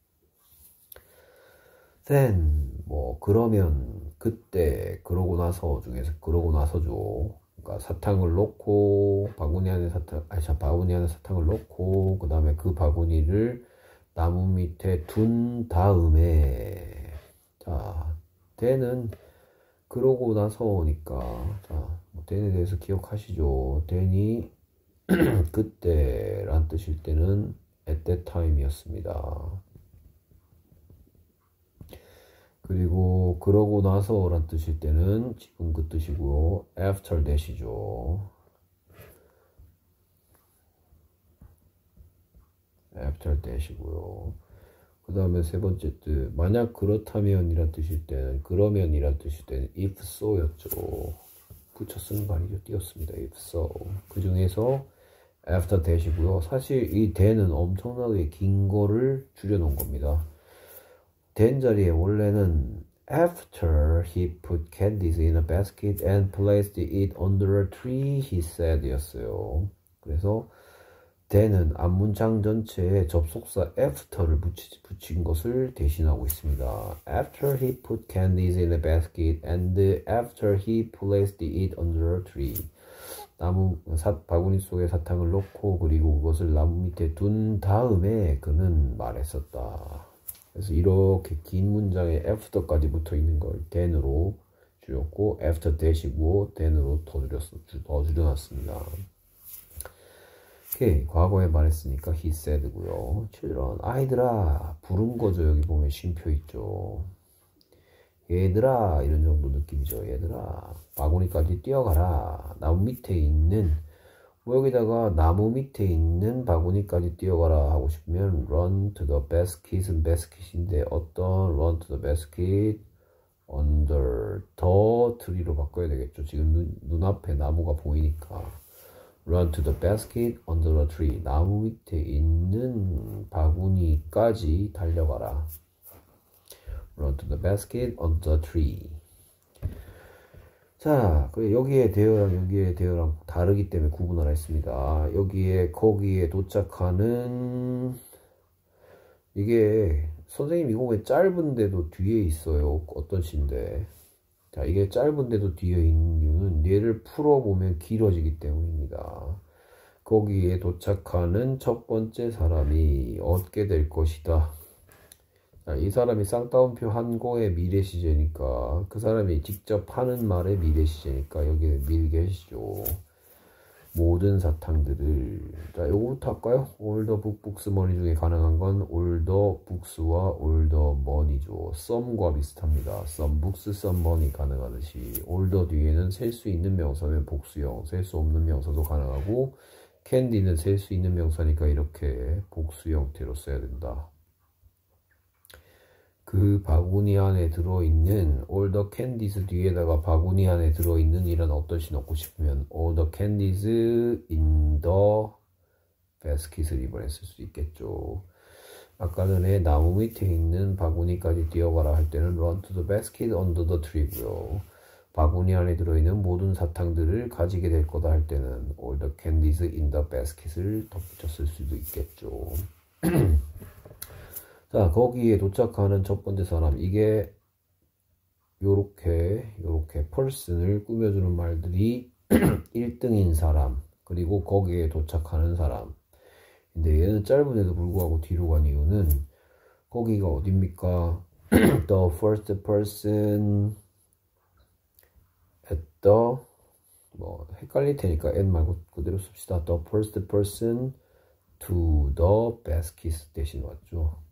then, 뭐, 그러면, 그때, 그러고 나서 중에서, 그러고 나서죠. 그러니까 사탕을 놓고, 바구니 안에 사탕, 아니, 자, 바구니 안에 사탕을 놓고, 그 다음에 그 바구니를 나무 밑에 둔 다음에, 자, then은, 그러고 나서니까, 자, 뭐 then에 대해서 기억하시죠. then이, 그때란 뜻일 때는, at that time이었습니다. 그리고 그러고 나서란 뜻일 때는 지금 그 뜻이고요. after that이죠. after that이고요. 그 다음에 세 번째 뜻, 만약 그렇다면 이란 뜻일 때는, 그러면 이란 뜻일 때는 if so 였죠. 붙여 쓰는 거 아니죠. 띄었습니다. if so. 그 중에서 after that이고요. 사실 이 then은 엄청나게 긴 거를 줄여놓은 겁니다. then 자리에 원래는 after he put candies in a basket and placed it under a tree, he said 였어요. 그래서 then은 앞문장 전체에 접속사 after를 붙이, 붙인 것을 대신하고 있습니다. After he put candies in a basket and after he placed it under a tree. 나무 사, 바구니 속에 사탕을 넣고 그리고 그것을 나무 밑에 둔 다음에 그는 말했었다. 그래서 이렇게 긴 문장에 after까지 붙어 있는 걸 then으로 줄였고 after that이고 then으로 더 줄였 더 줄여놨습니다. 오케이, 과거에 말했으니까 he said고요. children, 아이들아, 부른 거죠. 여기 보면 쉼표 있죠. 얘들아, 이런 정도 느낌이죠. 얘들아, 바구니까지 뛰어가라. 나무 밑에 있는, 뭐 여기다가 나무 밑에 있는 바구니까지 뛰어가라 하고 싶으면 run to the basket은 basket인데 어떤 run to the basket under the tree로 바꿔야 되겠죠. 지금 눈, 눈앞에 나무가 보이니까 run to the basket under the tree. 나무 밑에 있는 바구니까지 달려가라. run to the basket under the tree. 자, 여기에 대어랑 여기에 대어랑 다르기 때문에 구분하라 했습니다. 여기에 거기에 도착하는 이게 선생님 이거 왜 짧은데도 뒤에 있어요? 어떤 시인데? 자, 이게 짧은데도 뒤에 있는 이유는 얘를 풀어보면 길어지기 때문입니다. 거기에 도착하는 첫 번째 사람이 얻게 될 것이다. 자, 이 사람이 쌍따옴표 한 거의 미래 시제니까 그 사람이 직접 하는 말의 미래 시제니까 여기에 미리 계시죠. 모든 사탕들을. 자, 요거부터 할까요? all the book, books, money 중에 가능한 건 all the books와 all the money죠. some과 비슷합니다. some books, some money 가능하듯이 all the 뒤에는 셀 수 있는 명사면 복수형, 셀 수 없는 명사도 가능하고 candy는 셀 수 있는 명사니까 이렇게 복수 형태로 써야 된다. 그 바구니 안에 들어있는 all the candies 뒤에다가 바구니 안에 들어있는 이런 어떤 시 넣고 싶으면 all the candies in the basket을 이번에 쓸 수 있겠죠. 아까 전에 나무 밑에 있는 바구니까지 뛰어가라 할 때는 run to the basket under the tree고요. 바구니 안에 들어있는 모든 사탕들을 가지게 될 거다 할 때는 all the candies in the basket을 덧붙여 쓸 수도 있겠죠. 자, 거기에 도착하는 첫 번째 사람, 이게 요렇게 요렇게 person을 꾸며주는 말들이 일 등인 사람, 그리고 거기에 도착하는 사람. 근데 얘는 짧은데도 불구하고 뒤로 간 이유는 거기가 어딥니까? The first person at the, 뭐 헷갈릴 테니까 at 말고 그대로 씁시다. The first person to the basket 대신 왔죠.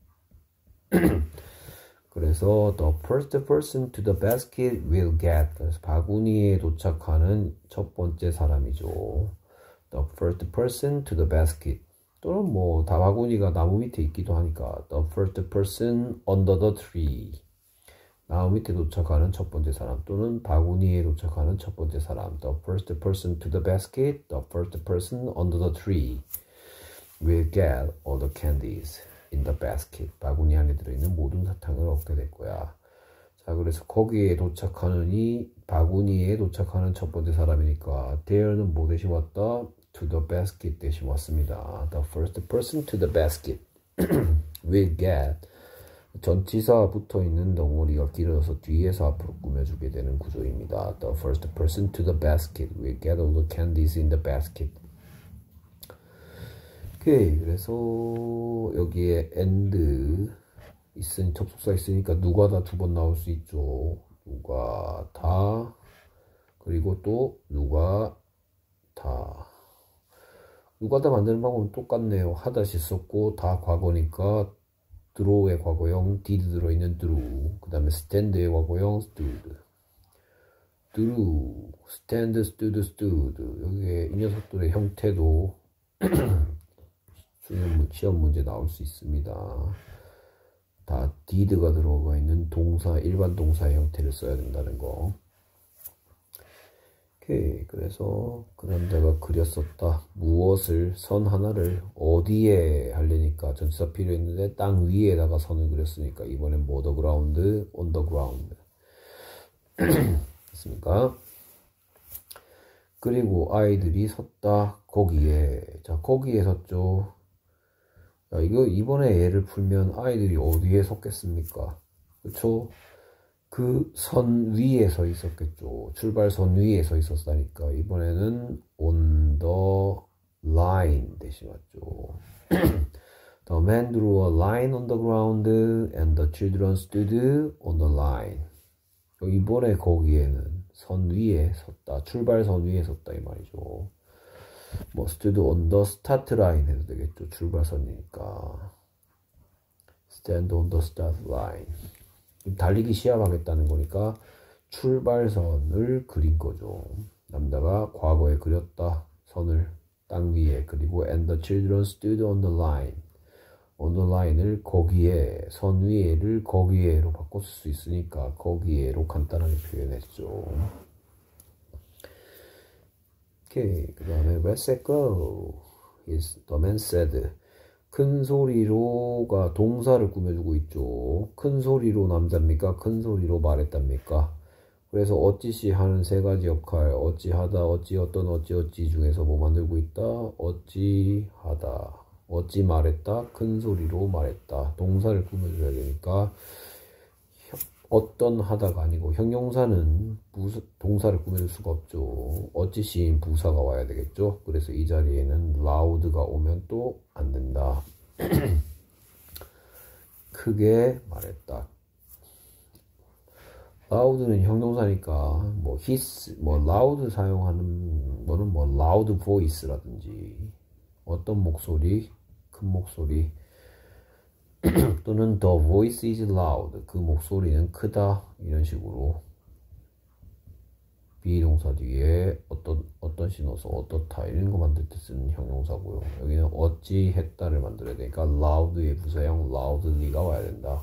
그래서 the first person to the basket will get. 그래서 바구니에 도착하는 첫 번째 사람이죠. The first person to the basket. 또는 뭐 다 바구니가 나무 밑에 있기도 하니까 the first person under the tree. 나무 밑에 도착하는 첫 번째 사람 또는 바구니에 도착하는 첫 번째 사람. The first person to the basket. The first person under the tree will get all the candies in the basket. 바구니 안에 들어있는 모든 사탕을 얻게 될 거야. 자, 그래서 거기에 도착하는 이 바구니에 도착하는 첫 번째 사람이니까 there는 뭐 대신 왔다? to the basket 대신 왔습니다. The first person to the basket will get 전치사 붙어 있는 덩어리가 길어서 뒤에서 앞으로 꾸며주게 되는 구조입니다. The first person to the basket will get all the candies in the basket. 오케이, 그래서 여기에 and 있으니 접속사 있으니까 누가 다 두 번 나올 수 있죠. 누가 다 그리고 또 누가 다 누가 다 만드는 방법은 똑같네요. 하다시 썼고 다 과거니까 드로우의 과거형 did 들어있는 drew 그 다음에 stand의 과거형 stood drew stand stood stood 여기에 이 녀석들의 형태도 수능 시험 문제 나올 수 있습니다. 다 did가 들어가 있는 동사 일반 동사의 형태를 써야 된다는 거. 오케이, 그래서 그 남자가 그렸었다. 무엇을 선 하나를 어디에 하려니까 전치사 필요했는데 땅 위에다가 선을 그렸으니까 이번엔 뭐 the ground, on the ground 됐습니까? 그리고 아이들이 섰다 거기에. 자, 거기에 섰죠. 자, 이거 이번에 예를 풀면 아이들이 어디에 섰겠습니까? 그쵸? 그 선 위에 서 있었겠죠. 출발선 위에 서 있었다니까 이번에는 on the line 대신 왔죠. The man drew a line on the ground and the children stood on the line. 이번에 거기에는 선 위에 섰다. 출발선 위에 섰다 이 말이죠. 뭐 stood on the start line 해도 되겠죠. 출발선이니까. stand on the start line. 달리기 시합하겠다는 거니까 출발선을 그린 거죠. 남자가 과거에 그렸다. 선을 땅 위에. 그리고 and the children stood on the line. on the line을 거기에, 선 위에를 거기에로 바꿔 쓸 수 있으니까 거기에로 간단하게 표현했죠. 오케이. 그 다음에 let's go is the man said. 큰 소리로가 동사를 꾸며주고 있죠. 큰 소리로 남자입니까? 큰 소리로 말했답니까? 그래서 어찌시 하는 세 가지 역할, 어찌하다, 어찌 어떤, 어찌 어찌 중에서 뭐 만들고 있다? 어찌하다, 어찌 말했다, 큰 소리로 말했다. 동사를 꾸며줘야 되니까 어떤 하다가 아니고 형용사는 부사, 동사를 꾸며줄 수가 없죠. 어찌시인 부사가 와야 되겠죠. 그래서 이 자리에는 loud가 오면 또 안 된다. 크게 말했다. loud는 형용사니까 뭐 his, 뭐 loud 사용하는 거는 뭐 loud voice라든지 어떤 목소리, 큰 목소리 또는 the voice is loud, 그 목소리는 크다 이런 식으로 비동사 뒤에 어떤 어떤 신어서 어떻다 이런 거 만들 때 쓰는 형용사고요. 여기는 어찌 했다를 만들어야 되니까 loud의 부사형 loudly가 와야 된다.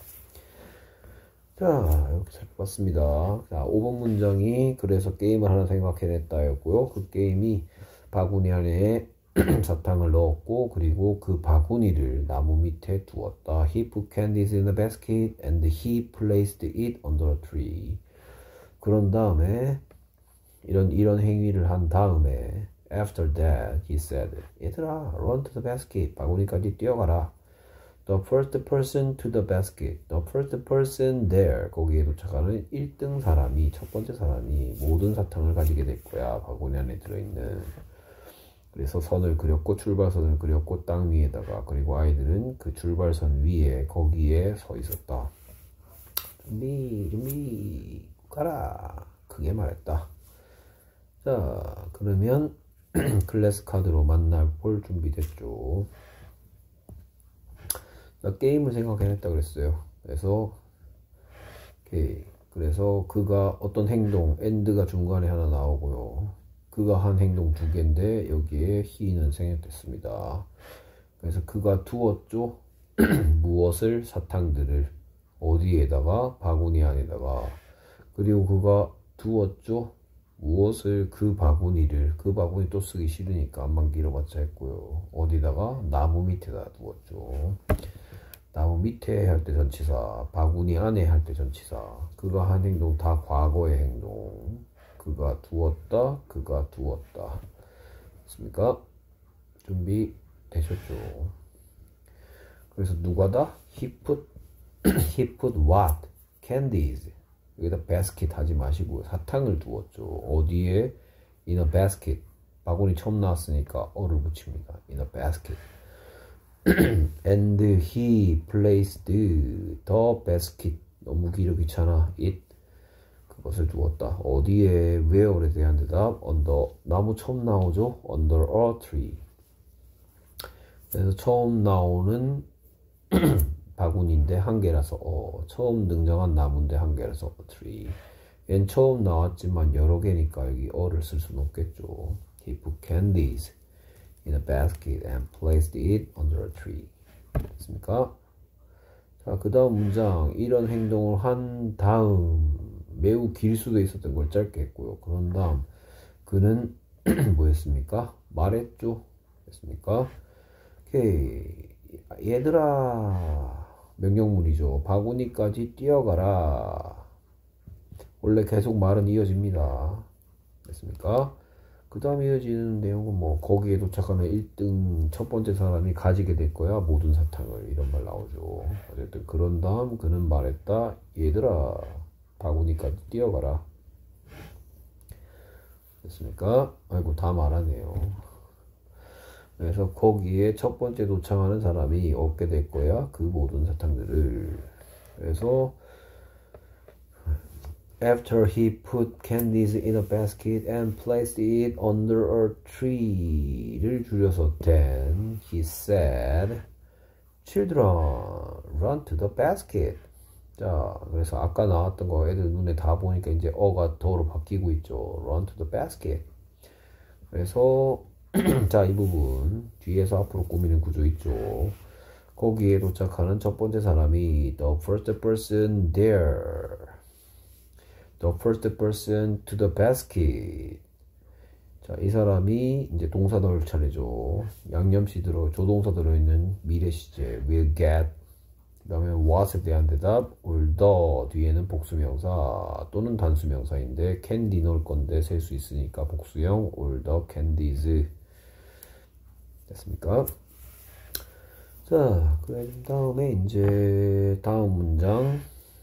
자, 이렇게 살펴봤습니다. 자, 오 번 문장이 그래서 게임을 하나 생각해냈다였고요. 그 게임이 바구니 안에 사탕을 넣었고 그리고 그 바구니를 나무 밑에 두었다. He put candies in a basket and he placed it under a tree. 그런 다음에 이런 이런 행위를 한 다음에 after that he said, 얘들아 run to the basket. 바구니까지 뛰어가라. The first person to the basket. The first person there. 거기에 도착하는 일 등 사람이, 첫 번째 사람이 모든 사탕을 가지게 될 거야. 바구니 안에 들어있는. 그래서 선을 그렸고 출발선을 그렸고 땅 위에다가, 그리고 아이들은 그 출발선 위에 거기에 서 있었다. 준비 준비 가라. 크게 말했다. 자, 그러면 클래스 카드로 만나볼 준비됐죠. 자, 게임을 생각해냈다 그랬어요. 그래서 오케이. 그래서 그가 어떤 행동, and가 중간에 하나 나오고요. 그가 한 행동 두 개인데 여기에 he는 생략됐습니다. 그래서 그가 두었죠. 무엇을? 사탕들을. 어디에다가? 바구니 안에다가. 그리고 그가 두었죠. 무엇을? 그 바구니를. 그 바구니 또 쓰기 싫으니까 안만 길어봤자 했고요. 어디다가? 나무 밑에다 두었죠. 나무 밑에 할 때 전치사, 바구니 안에 할 때 전치사. 그가 한 행동 다 과거의 행동. 그가 두었다, 그가 두었다. 맞습니까? 준비되셨죠? 그래서 누가다? He put, he put what? Candies. 여기다 basket 하지 마시고 사탕을 두었죠. 어디에? In a basket. 바구니 처음 나왔으니까 어를 붙입니다. In a basket. And he placed the basket. 너무 길어 귀찮아. It. 그것을 두었다. 어디에? where에 대한 대답. under. 나무 처음 나오죠? under a tree. 그래서 처음 나오는 바구니인데 한 개라서 어. 처음 등장한 나무인데 한 개라서 a tree. 얘는 처음 나왔지만 여러 개니까 여기 어를 쓸 수는 없겠죠. He put candies in a basket and placed it under a tree. 됐습니까? 자, 그 다음 문장. 이런 행동을 한 다음. 매우 길 수도 있었던 걸 짧게 했고요. 그런 다음 그는 뭐였습니까? 말했죠. 됐습니까? 오케이. 얘들아. 명령문이죠. 바구니까지 뛰어가라. 원래 계속 말은 이어집니다. 됐습니까? 그 다음 이어지는 내용은 뭐 거기에 도착하면 일 등 첫 번째 사람이 가지게 될 거야. 모든 사탕을. 이런 말 나오죠. 어쨌든 그런 다음 그는 말했다. 얘들아 바구니까지 뛰어가라. 됐습니까? 아이고 다 말하네요. 그래서 거기에 첫 번째 도착하는 사람이 얻게 될 거야. 그 모든 사탕들을. 그래서 After he put candies in a basket and placed it under a tree를 줄여서 then he said, Children, run to the basket. 자, 그래서 아까 나왔던 거 애들 눈에 다 보니까 이제 어가 더로 바뀌고 있죠. Run to the basket. 그래서 자, 이 부분 뒤에서 앞으로 꾸미는 구조 있죠. 거기에 도착하는 첫 번째 사람이 the first person there. The first person to the basket. 자, 이 사람이 이제 동사 넣을 차례죠. 양념시 들어, 조동사 들어있는 미래 시제 will get. 그 다음에 what에 대한 대답 will the 뒤에는 복수명사 또는 단수명사인데 candy 넣을 건데 셀 수 있으니까 복수형 will the candies. 됐습니까? 자, 그 다음에 이제 다음 문장.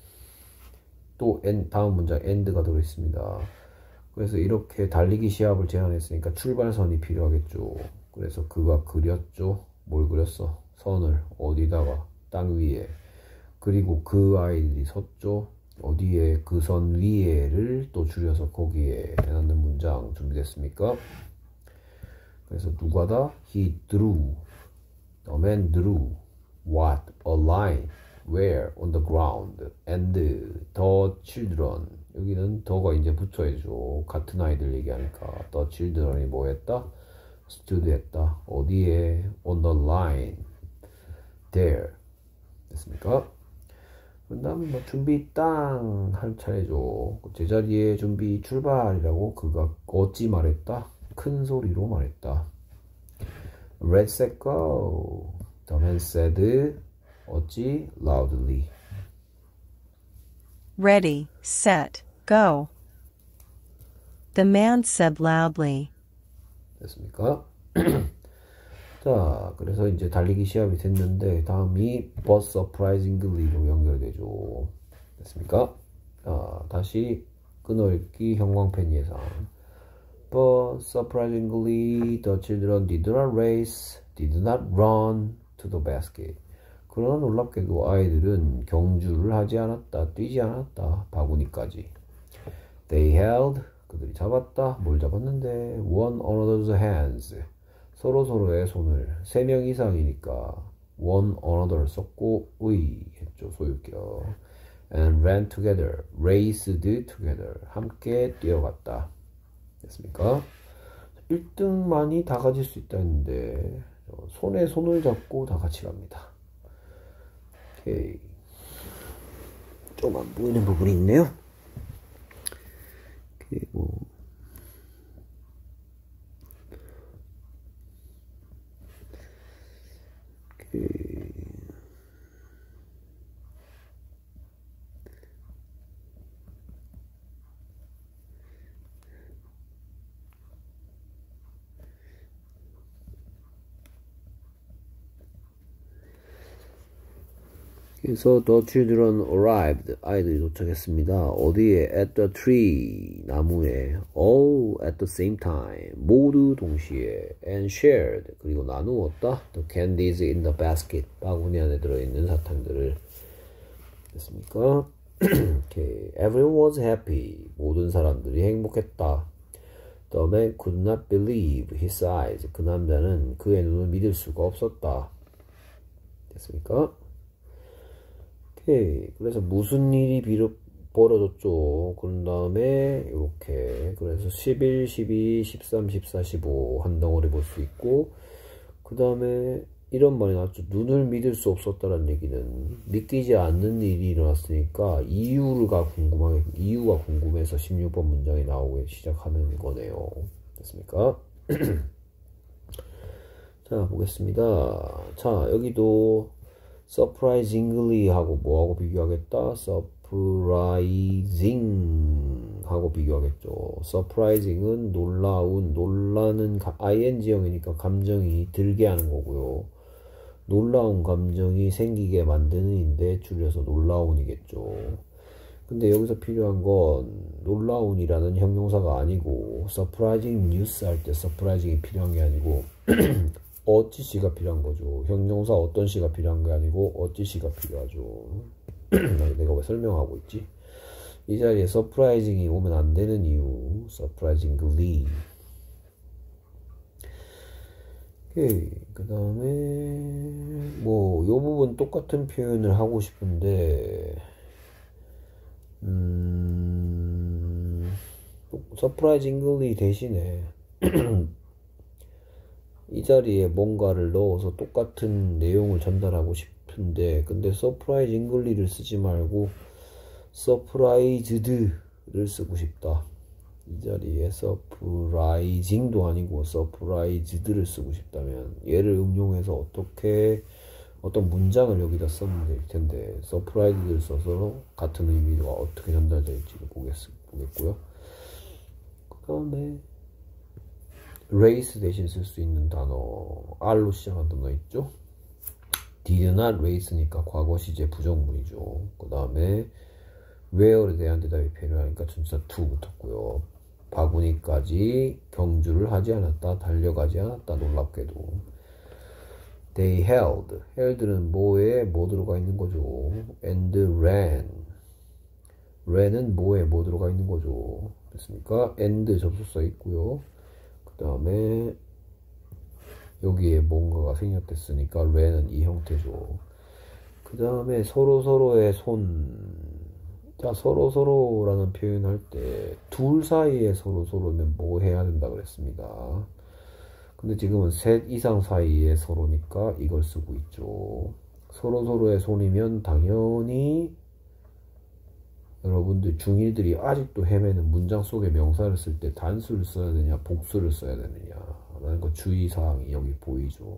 또 end, 다음 문장 end가 들어있습니다. 그래서 이렇게 달리기 시합을 제안했으니까 출발선이 필요하겠죠. 그래서 그가 그렸죠. 뭘 그렸어? 선을 어디다가? 땅 위에. 그리고 그 아이들이 섰죠. 어디에? 그 선 위에를 또 줄여서 거기에 해놨는 문장 준비됐습니까? 그래서 누가다? He drew. The man drew. What? A line. Where? On the ground. And the children. 여기는 더가 이제 붙여야죠. 같은 아이들 얘기하니까. The children이 뭐 했다? stood 했다. 어디에? On the line. There. 됐습니까? 그 다음에 뭐 준비 땅 할 차례죠. 제자리에 준비 출발이라고 그가 어찌 말했다? 큰 소리로 말했다. Red set go. The man said 어찌 loudly. Ready, set, go. The man said loudly. 됐습니까? 자, 그래서 이제 달리기 시합이 됐는데 다음이 but surprisingly로 연결되죠. 됐습니까? 자, 다시 끊어읽기 형광펜 예상. But surprisingly the children did not race, did not run to the basket. 그러나 놀랍게도 아이들은 경주를 하지 않았다, 뛰지 않았다, 바구니까지. They held, 그들이 잡았다, 뭘 잡았는데, one another's hands, 서로 서로의 손을, 세 명 이상이니까 one another 썼고 의 했죠, 소유격. And ran together, raced together, 함께 뛰어갔다. 됐습니까? 일 등만이 다 가질 수 있다 했는데 손에 손을 잡고 다 같이 갑니다. 오케이. 좀 안 보이는 부분이 있네요. 그리고 오케이. 그래서 the children arrived. 아이들이 도착했습니다. 어디에? At the tree. 나무에. all at the same time. 모두 동시에. and shared. 그리고 나누었다. the candies in the basket. 바구니 안에 들어있는 사탕들을. 됐습니까? okay. Everyone was happy. 모든 사람들이 행복했다. The man could not believe his eyes. 그 남자는 그의 눈을 믿을 수가 없었다. 됐습니까? 오케이. 그래서 무슨 일이 비록 벌어졌죠. 그런 다음에 이렇게 그래서 십일, 십이, 십삼, 십사, 십오 한 덩어리 볼 수 있고 그 다음에 이런 말이 나왔죠. 눈을 믿을 수 없었다는 얘기는 믿기지 않는 일이 일어났으니까 이유가 궁금하게 이유가 궁금해서 십육 번 문장이 나오게 시작하는 거네요. 됐습니까? 자 보겠습니다. 자 여기도 surprisingly 하고 뭐하고 비교하겠다? surprising 하고 비교하겠죠. surprising은 놀라운, 놀라는 ing형이니까 감정이 들게 하는 거고요. 놀라운 감정이 생기게 만드는 인데 줄여서 놀라운이겠죠. 근데 여기서 필요한 건 놀라운이라는 형용사가 아니고 surprising news 할 때 surprising이 필요한 게 아니고 어찌 시가 필요한 거죠. 형용사 어떤 시가 필요한 게 아니고 어찌 시가 필요하죠. 내가 왜 설명하고 있지? 이 자리에 surprising이 오면 안 되는 이유. surprisingly. 오케이. 그 다음에 뭐 요 부분 똑같은 표현을 하고 싶은데 음 surprisingly 대신에 이 자리에 뭔가를 넣어서 똑같은 내용을 전달하고 싶은데 근데 surprisingly를 쓰지 말고 surprised를 쓰고 싶다. 이 자리에 surprising도 아니고 surprised를 쓰고 싶다면 얘를 응용해서 어떻게 어떤 문장을 여기다 쓰면 될 텐데 surprised를 써서 같은 의미가 어떻게 전달될지를 보겠, 보겠고요. 그 다음에 race 대신 쓸 수 있는 단어 R로 시작한 단어 있죠. did not race니까 과거 시제 부정문이죠. 그 다음에 where에 대한 대답이 필요하니까 전치사 to 붙었고요. 바구니까지 경주를 하지 않았다. 달려가지 않았다. 놀랍게도 they held held는 뭐에 뭐 들어가 있는 거죠. and ran ran은 뭐에 뭐 들어가 있는 거죠. 됐습니까? and 접속사 있고요. 그 다음에 여기에 뭔가가 생략됐으니까 ran은 이 형태죠. 그 다음에 서로서로의 손. 자, 서로서로라는 표현 할 때 둘 사이에 서로서로는 뭐 해야 된다 그랬습니다. 근데 지금은 셋 이상 사이에 서로니까 이걸 쓰고 있죠. 서로서로의 손이면 당연히 여러분들 중일들이 아직도 헤매는 문장 속에 명사를 쓸 때 단수를 써야 되냐 복수를 써야 되느냐 라는 거 주의사항이 여기 보이죠.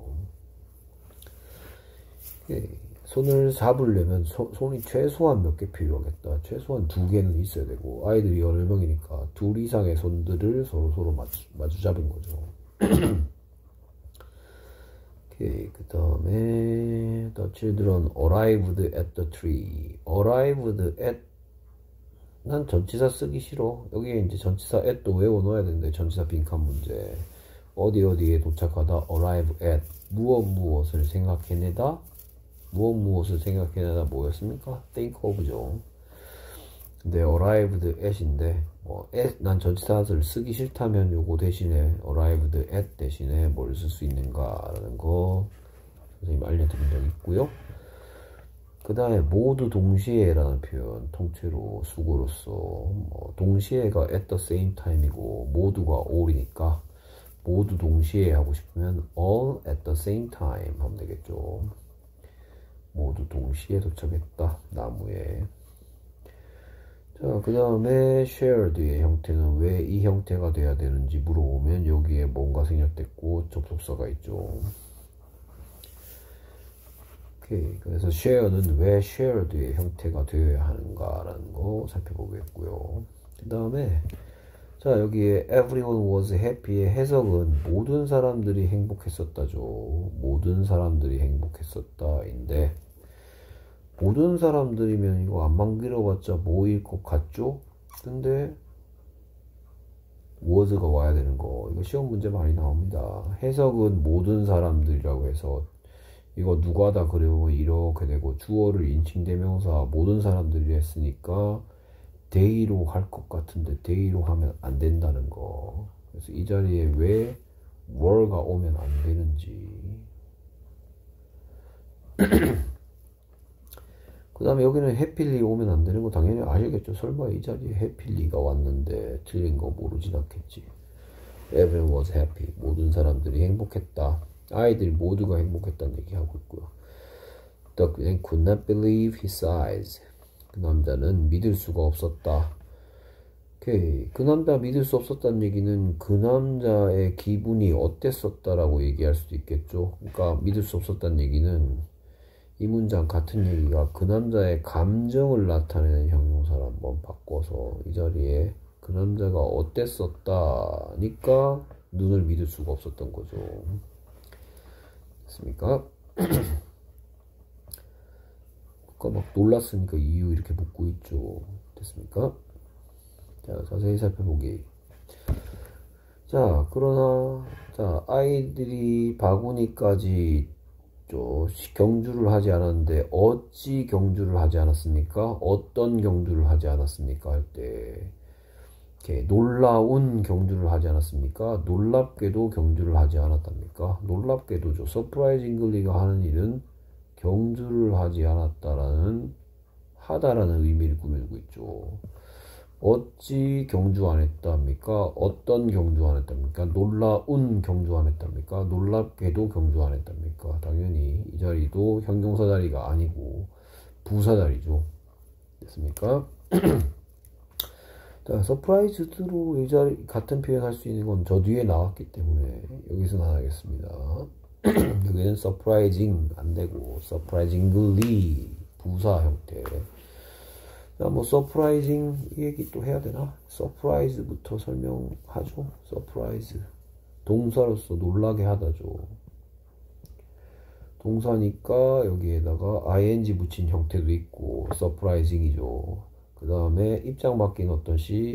예, 손을 잡으려면 소, 손이 최소한 몇 개 필요하겠다. 최소한 두 개는 있어야 되고 아이들이 여러 명이니까 둘 이상의 손들을 서로서로 마주, 마주 잡은 거죠. 오케이, 그 다음에 The children arrived at the tree. arrived at 난 전치사 쓰기 싫어. 여기에 이제 전치사 at도 외워 넣어야 되는데 전치사 빈칸 문제. 어디 어디에 도착하다 arrive at 무엇 무엇을 생각해내다 무엇 무엇을 생각해내다 뭐였습니까? think of죠. 근데 arrived at인데 뭐 at 난 전치사를 쓰기 싫다면 요거 대신에 arrived at 대신에 뭘 쓸 수 있는가라는 거 선생님 알려드린 적 있고요. 그 다음에 모두 동시에 라는 표현 통째로 수고로서 뭐 동시에가 at the same time이고 모두가 all이니까 모두 동시에 하고 싶으면 all at the same time 하면 되겠죠. 모두 동시에 도착했다. 나무에. 자, 그 다음에 shared의 형태는 왜 이 형태가 돼야 되는지 물어보면 여기에 뭔가 생략됐고 접속사가 있죠. 오케이. 그래서 share는 왜 shared의 형태가 되어야 하는가라는 거 살펴보겠고요. 그 다음에 자, 여기에 everyone was happy의 해석은 모든 사람들이 행복했었다죠. 모든 사람들이 행복했었다인데 모든 사람들이면 이거 안 만들어봤자 뭐일 것 같죠? 근데 was가 와야 되는 거. 이거 시험 문제 많이 나옵니다. 해석은 모든 사람들이라고 해서 이거 누가 다 그려보면 이렇게 되고 주어를 인칭대명사 모든 사람들이 했으니까 they로 할 것 같은데 they로 하면 안 된다는 거. 그래서 이 자리에 왜 were가 오면 안 되는지. 그 다음에 여기는 happily 오면 안 되는 거 당연히 아시겠죠? 설마 이 자리에 happy가 왔는데 틀린 거 모르진 않겠지. Everyone was happy. 모든 사람들이 행복했다. 아이들이 모두가 행복했다는 얘기하고 있고요. The man could not believe his eyes. 그 남자는 믿을 수가 없었다. 오케이. 그 남자 믿을 수 없었다는 얘기는 그 남자의 기분이 어땠었다라고 얘기할 수도 있겠죠. 그러니까 믿을 수 없었다는 얘기는 이 문장 같은 얘기가 그 남자의 감정을 나타내는 형용사를 한번 바꿔서 이 자리에 그 남자가 어땠었다니까 눈을 믿을 수가 없었던 거죠. 됐습니까? 그러니까 막 놀랐으니까 이유 이렇게 묻고 있죠. 됐습니까? 자, 자세히 살펴보기. 자, 그러나 자 아이들이 바구니까지 경주를 하지 않았는데 어찌 경주를 하지 않았습니까? 어떤 경주를 하지 않았습니까? 할 때 이렇게 놀라운 경주를 하지 않았습니까? 놀랍게도 경주를 하지 않았답니까? 놀랍게도죠. 서프라이징글리가 하는 일은 경주를 하지 않았다라는 하다라는 의미를 꾸밀고 있죠. 어찌 경주 안 했답니까? 어떤 경주 안 했답니까? 놀라운 경주 안 했답니까? 놀랍게도 경주 안 했답니까? 당연히 이 자리도 형용사 자리가 아니고 부사 자리죠. 됐습니까? 자, 서프라이즈드로 이 자리 같은 표현 할 수 있는 건 저 뒤에 나왔기 때문에 여기서는 안 하겠습니다. 여기는 surprising 안 되고 surprisingly 부사 형태. 자, 뭐 surprising 이 얘기 또 해야 되나? surprise부터 설명하죠. surprise 동사로서 놀라게 하다죠. 동사니까 여기에다가 ing 붙인 형태도 있고 surprising이죠. 그 다음에 입장 바뀐 어떤 시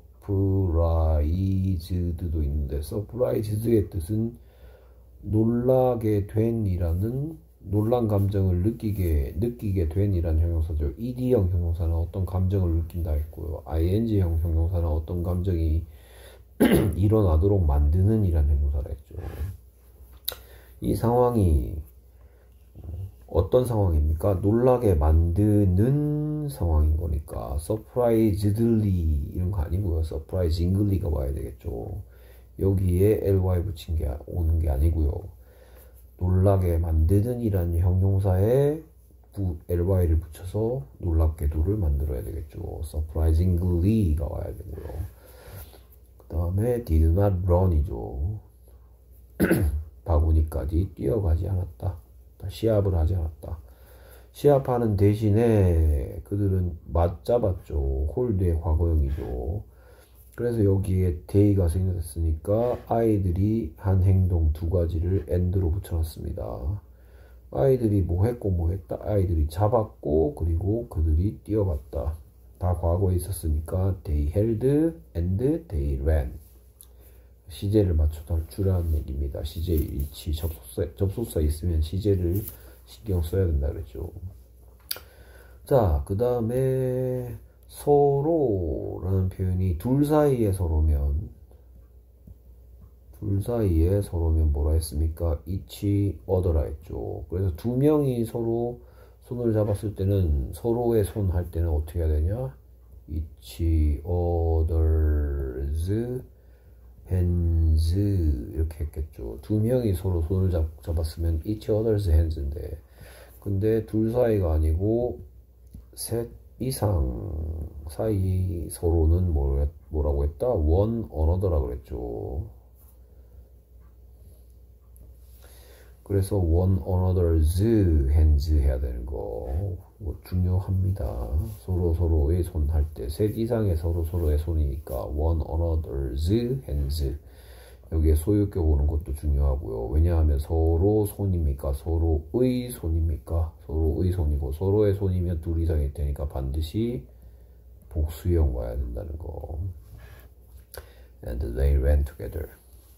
surprised도 있는데 surprised의 뜻은 놀라게 된이라는 놀란 감정을 느끼게 느끼게 된이라는 형용사죠. ed형 형용사는 어떤 감정을 느낀다 했고요. ing형 형용사는 어떤 감정이 일어나도록 만드는 이라는 형용사라 했죠. 이 상황이 어떤 상황입니까? 놀라게 만드는 상황인 거니까 surprisingly 이런 거 아니고요. surprisingly가 와야 되겠죠. 여기에 ly 붙인 게 오는 게 아니고요. 놀라게 만드는 이라는 형용사에 ly를 붙여서 놀랍게도를 만들어야 되겠죠. surprisingly가 와야 되고요. 그 다음에 did not run이죠. 바구니까지 뛰어가지 않았다. 시합을 하지 않았다. 시합하는 대신에 그들은 맞잡았죠. 홀드의 과거형이죠. 그래서 여기에 day가 생겼으니까 아이들이 한 행동 두 가지를 and로 붙여놨습니다. 아이들이 뭐 했고 뭐 했다. 아이들이 잡았고 그리고 그들이 뛰어갔다. 다 과거에 있었으니까 they held and they ran. 시제를 맞춰 주라는 얘기입니다. 시제 일치 접속사, 접속사 있으면 시제를 신경 써야 된다 그랬죠. 자, 그 다음에 서로라는 표현이 둘 사이에 서로면 둘 사이에 서로면 뭐라 했습니까? each other라 했죠. 그래서 두 명이 서로 손을 잡았을 때는 서로의 손 할 때는 어떻게 해야 되냐? each other's hands 이렇게 했겠죠. 두 명이 서로 손을 잡, 잡았으면 each other's hands인데 근데 둘 사이가 아니고 셋 이상 사이 서로는 뭐, 뭐라고 했다? one another라 그랬죠. 그래서 one another's hands 해야 되는 거 뭐 중요합니다. 서로 서로의 손 할 때 셋 이상의 서로 서로의 손이니까 one another's hands 여기에 소유격 오는 것도 중요하고요. 왜냐하면 서로 손입니까? 서로의 손입니까? 서로의 손이고 서로의 손이면 둘 이상일 테니까 반드시 복수형 와야 된다는 거. And they ran together.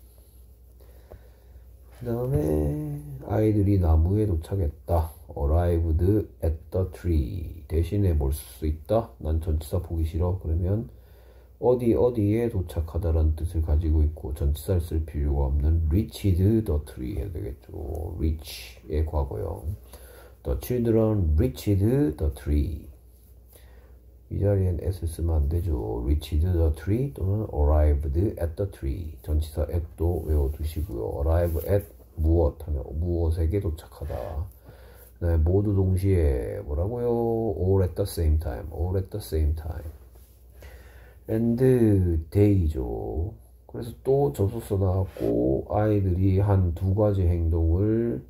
그 다음에 아이들이 나무에 도착했다. Arrived at the tree. 대신에 뭘 쓸 수 있다? 난 전치사 보기 싫어. 그러면 어디 어디에 도착하다라는 뜻을 가지고 있고 전치사를 쓸 필요가 없는 reached the tree 해야 되겠죠. reach의 과거형. The children reached the tree. 이 자리엔 s를 쓰면 안 되죠. reached the tree 또는 arrived at the tree. 전치사 at도 외워두시고요. arrive at 무엇 하면 무엇에게 도착하다. 그 다음에 모두 동시에 뭐라고요? all at the same time. all at the same time. and day죠. 그래서 또 접속사 나왔고 아이들이 한 두 가지 행동을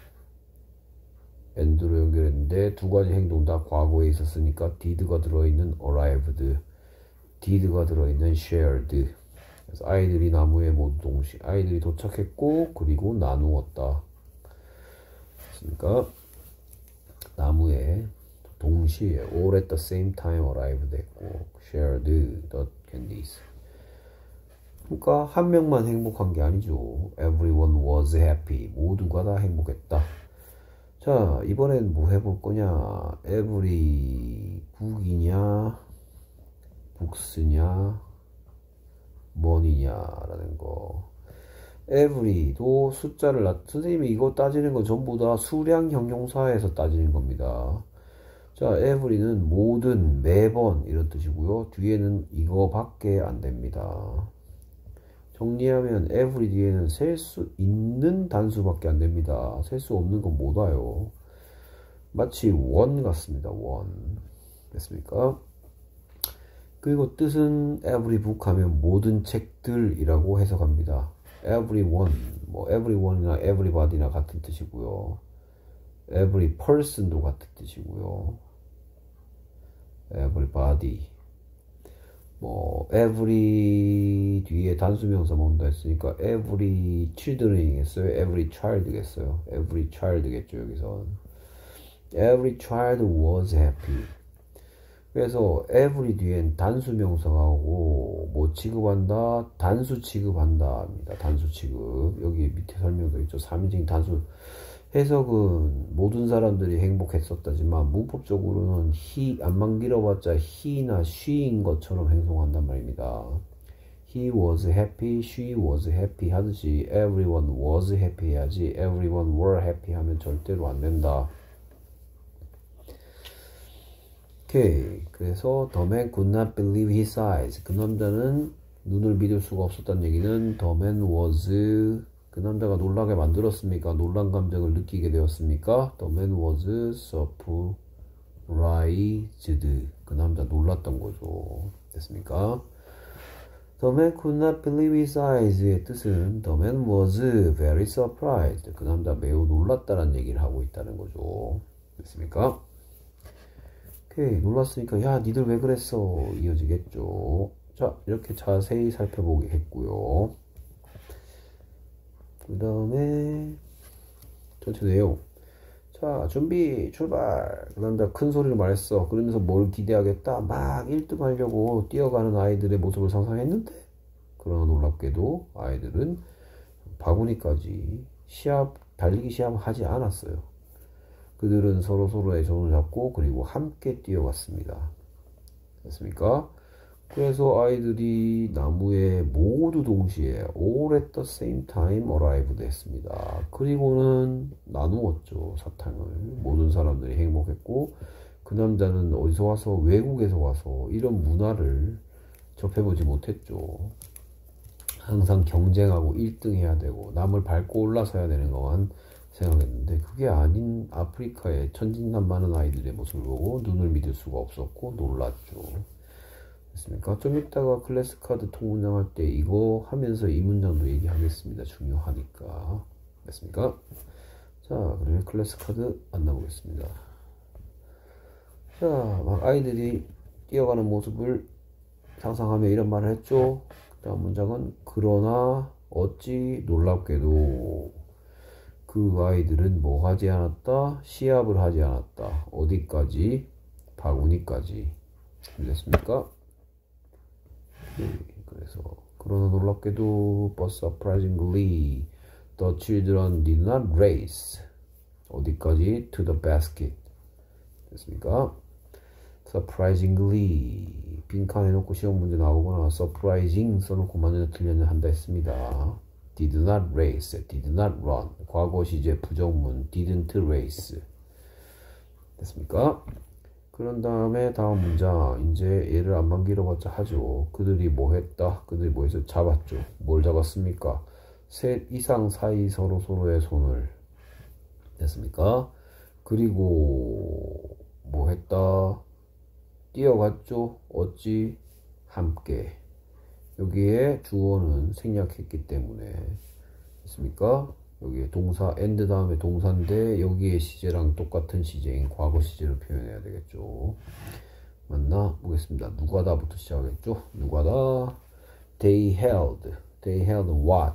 and로 연결했는데 두 가지 행동 다 과거에 있었으니까 did가 들어있는 arrived, did가 들어있는 shared. 그래서 아이들이 나무에 모두 동시 아이들이 도착했고 그리고 나누었다. 그러니까 나무에 동시에 all at the same time arrived 했고 shared the candies. 그러니까 한 명만 행복한 게 아니죠. Everyone was happy. 모두가 다 행복했다. 자, 이번엔 뭐 해볼 거냐? every 북이냐 북스냐 money냐라는 거. every도 숫자를 나, 선생님이 이거 따지는 건 전부 다 수량 형용사에서 따지는 겁니다. 자, every는 모든, 매번 이런 뜻이고요. 뒤에는 이거밖에 안 됩니다. 정리하면 every 뒤에는 셀 수 있는 단수밖에 안 됩니다. 셀 수 없는 건 못 와요. 마치 원 같습니다. 원. 됐습니까? 그리고 뜻은 every book 하면 모든 책들이라고 해석합니다. everyone, 뭐 everyone이나 everybody나 같은 뜻이고요. every person도 같은 뜻이고요. everybody, 뭐 every 뒤에 단수명사 뭔다 했으니까 every children이겠어요? every child겠어요? every child겠죠 여기서. every child was happy. 그래서 every 뒤엔 단수명사가 오고 뭐 취급한다? 단수 취급한다 합니다. 단수 취급. 여기 밑에 설명도 있죠. 삼 인칭 단수. 해석은 모든 사람들이 행복했었다지만 문법적으로는 he, 안만 길어봤자 he나 she인 것처럼 행동한단 말입니다. He was happy, she was happy 하듯이 everyone was happy 해야지 everyone were happy 하면 절대로 안 된다. 오케이. 그래서 the man could not believe his eyes. 그 남자는 눈을 믿을 수가 없었다는 얘기는 the man was, 그 남자가 놀라게 만들었습니까? 놀란 감정을 느끼게 되었습니까? The man was surprised. 그 남자 놀랐던 거죠. 됐습니까? The man could not believe his eyes의 뜻은 the man was very surprised. 그 남자 매우 놀랐다는 얘기를 하고 있다는 거죠. 됐습니까? 오케이. 놀랐으니까 야 니들 왜 그랬어? 이어지겠죠. 자, 이렇게 자세히 살펴보게 했고요. 그 다음에 전체 내용. 자, 준비 출발. 그 남자 큰 소리로 말했어. 그러면서 뭘 기대하겠다? 막 일 등 하려고 뛰어가는 아이들의 모습을 상상했는데 그러나 놀랍게도 아이들은 바구니까지 시합, 달리기 시합 하지 않았어요. 그들은 서로 서로의 손을 잡고 그리고 함께 뛰어갔습니다. 됐습니까? 그래서 아이들이 나무에 모두 동시에 all at the same time arrived 했습니다. 그리고는 나누었죠. 사탕을. 모든 사람들이 행복했고 그 남자는 어디서 와서, 외국에서 와서 이런 문화를 접해보지 못했죠. 항상 경쟁하고 일 등 해야 되고 남을 밟고 올라서야 되는 것만 생각했는데 그게 아닌 아프리카의 천진난만한 아이들의 모습을 보고 눈을 믿을 수가 없었고 놀랐죠. 됐습니까? 좀 이따가 클래스 카드 통문장 할 때 이거 하면서 이 문장도 얘기하겠습니다. 중요하니까. 됐습니까? 자, 그러면 클래스 카드 만나보겠습니다. 자, 막 아이들이 뛰어가는 모습을 상상하며 이런 말을 했죠. 그 다음 문장은 그러나 어찌 놀랍게도 그 아이들은 뭐 하지 않았다? 시합을 하지 않았다. 어디까지? 바구니까지. 됐습니까? 네, 그래서 그러나 놀랍게도 but surprisingly the children did not race. 어디까지? To the basket. 됐습니까? surprisingly 빈칸에 놓고 시험 문제 나오거나 surprising 써놓고 맞느냐 틀렸냐 한다 했습니다. did not race, did not run. 과거 시제 부정문 didn't race. 됐습니까? 그런 다음에 다음 문장 이제 얘를 안만 길어봤자 하죠. 그들이 뭐 했다? 그들이 뭐 해서 잡았죠. 뭘 잡았습니까? 셋 이상 사이 서로 서로의 손을. 됐습니까? 그리고 뭐 했다? 뛰어갔죠. 어찌? 함께. 여기에 주어는 생략했기 때문에 됐습니까? 여기에 동사 and 다음에 동사인데 여기에 시제랑 똑같은 시제인 과거 시제로 표현해야 되겠죠. 맞나? 보겠습니다. 누가다부터 시작하겠죠. 누가다. They held. They held what?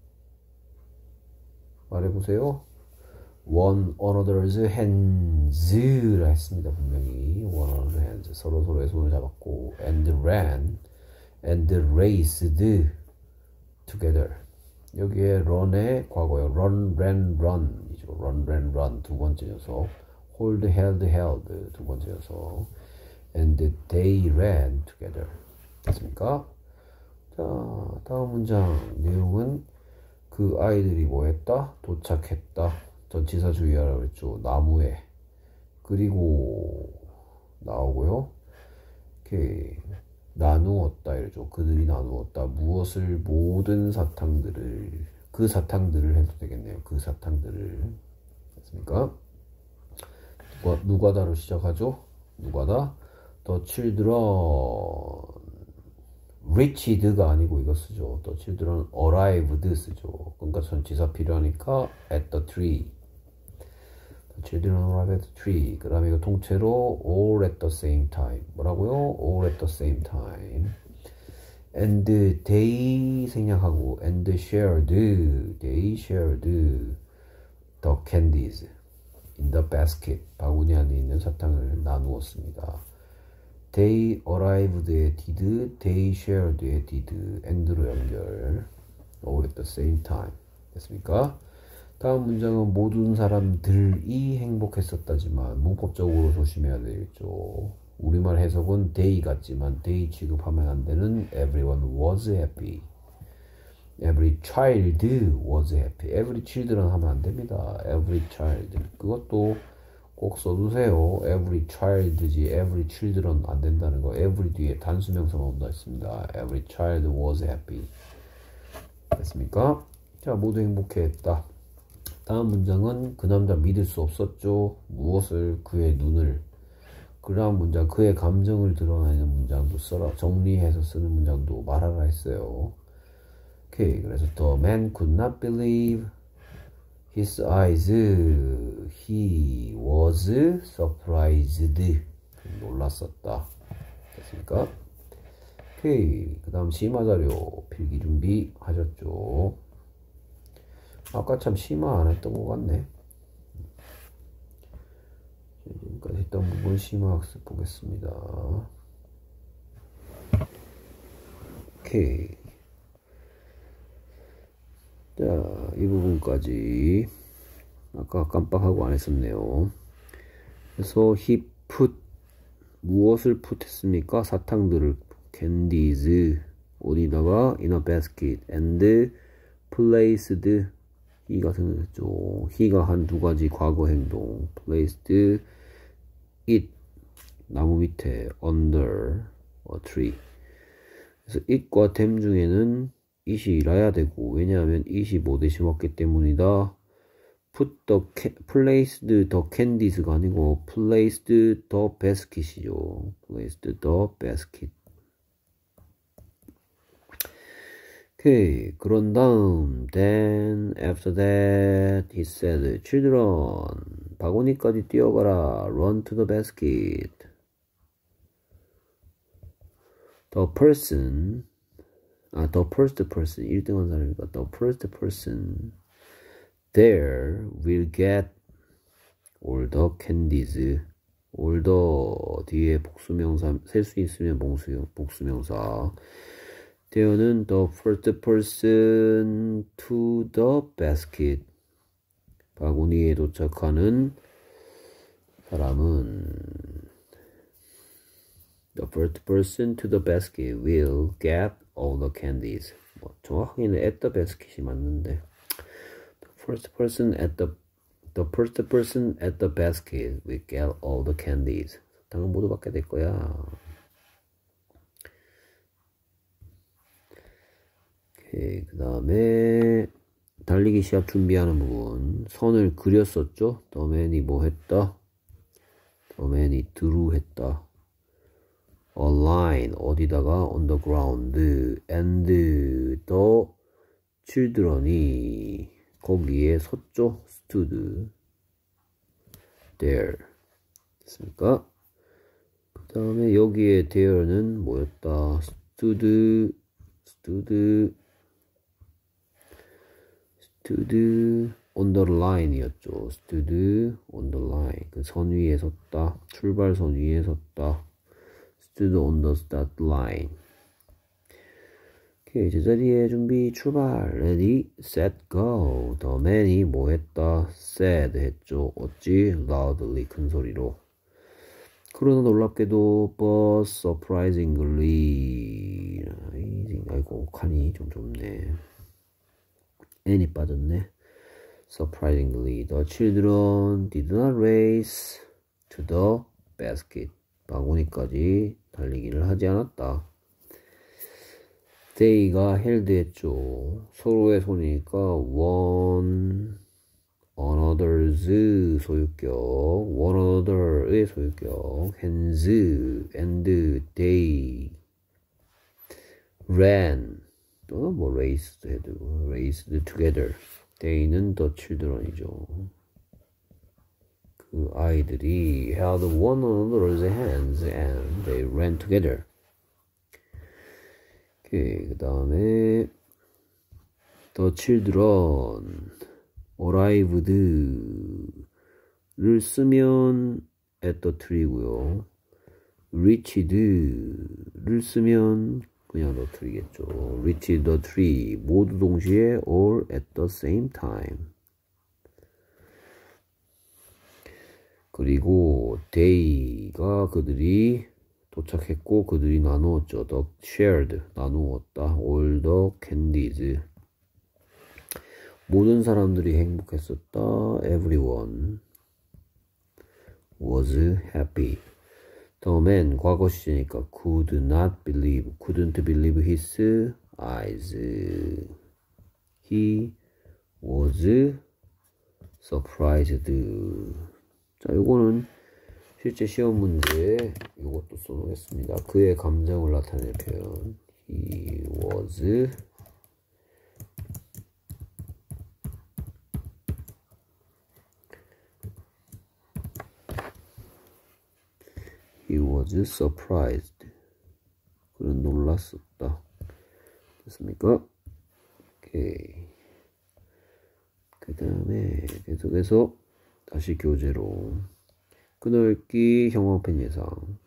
말해보세요. One another's hands라 했습니다. 분명히 one another's hands. 서로 서로의 손을 잡았고 and ran and raced together. 여기에 run의 과거요. run, ran, run 이죠. run, ran, run 두 번째 녀석. hold, held, held 두 번째 녀석. and they ran together. 됐습니까? 자, 다음 문장 내용은 그 아이들이 뭐 했다? 도착했다. 전치사 주의하라고 그랬죠. 나무에. 그리고 나오고요. 이렇게 나누었다 이러죠. 그들이 나누었다. 무엇을? 모든 사탕들을. 그 사탕들을 해도 되겠네요. 그 사탕들을. 됐습니까? 누가, 누가다로 시작하죠. 누가다. The children reached가 아니고 이거 쓰죠. The children arrived 쓰죠. 그러니까 전치사 필요하니까 at the tree. The children arrived at the tree. 그 다음에 이거 통째로 all at the same time. 뭐라고요? all at the same time. and they 생략하고 and shared. they shared the candies in the basket. 바구니 안에 있는 사탕을 나누었습니다. They arrived에 did, they shared에 did, and로 연결. all at the same time. 됐습니까? 다음 문장은 모든 사람들이 행복했었다지만 문법적으로 조심해야 되겠죠. 우리말 해석은 they 같지만 they 취급하면 안 되는 everyone was happy. every child was happy. every children 하면 안 됩니다. every child. 그것도 꼭 써두세요. every child지 every children 안 된다는 거. every 뒤에 단수명사가 온다 했습니다. every child was happy. 됐습니까? 자, 모두 행복해했다. 다음 문장은 그 남자 믿을 수 없었죠. 무엇을? 그의 눈을. 그 다음 문장 그의 감정을 드러내는 문장도 써라. 정리해서 쓰는 문장도 말하라 했어요. 오케이. 그래서 the man could not believe his eyes. He was surprised. 놀랐었다. 됐습니까? 오케이. 그 다음 심화 자료 필기 준비 하셨죠? 아까 참 심화 안 했던 것 같네. 지금까지 했던 부분 심화 학습 보겠습니다. 오케이. 자, 이 부분까지 아까 깜빡하고 안 했었네요. 그래서 he put 무엇을 put 했습니까? 사탕들을 candies 어디다가 in a basket and placed he가 생겼죠. he가 한 두 가지 과거 행동 placed it 나무 밑에 under a tree. 그래서 it과 them 중에는 it이 라야 되고 왜냐하면 it이 뭐 대신 왔기 때문이다. put the placed the candies가 아니고 placed the basket이죠. placed the basket. 오케이. 그런 다음 then after that he said children 바구니까지 뛰어가라. run to the basket. the person 아, the first person, 일 등 한 사람이니까 the first person there will get all the candies. all the 뒤에 복수명사, 셀 수 있으면 복수, 복수명사. there는 the first person to the basket. 바구니에 도착하는 사람은 the first person to the basket will get all the candies. 뭐 정확하게는 at the basket이 맞는데 the first person at the the first person at the basket will get all the candies. 당은 모두 받게 될 거야. 오케이, 그 다음에 달리기 시합 준비하는 부분. 선을 그렸었죠. the man이 뭐 했다? the man이 drew 했다. a line 어디다가 on the ground and the children이 거기에 섰죠. stood there. 됐습니까? 그 다음에 여기에 there는 뭐였다? stood stood stood on the line 이었죠. stood on the line. 그 선 위에 섰다. 출발선 위에 섰다. stood on the start line. 오케이, 제자리에 준비 출발. ready, set, go. the man이 뭐 했다? said 했죠. 어찌? loudly 큰 소리로. 그러나 놀랍게도 but surprisingly 아이고 칸이 좀 좁네. n이 빠졌네. surprisingly the children did not race to the basket. 바구니까지 달리기를 하지 않았다. they가 held 했죠. 서로의 손이니까 one another's 소유격, one another의 소유격, hands and they ran 또는 뭐 raced 해도 raced together. they는 the children이죠. 그 아이들이 held one another's hands and they ran together. 오케이, 그 다음에 the children arrived를 쓰면 at the tree고요. reached를 쓰면 그냥 the tree겠죠. reached the tree 모두 동시에 all at the same time. 그리고 they가 그들이 도착했고 그들이 나누었죠. the shared 나누었다. all the candies 모든 사람들이 행복했었다. everyone was happy. the man 과거 시제니까 could not believe couldn't believe his eyes. he was surprised. 자, 요거는 실제 시험 문제에 요것도 써놓겠습니다. 그의 감정을 나타내는 표현. He was He was surprised. 그는 놀랐었다. 됐습니까? 오케이. 그 다음에 계속해서 다시 교재로 끈읽기 형광펜 예상.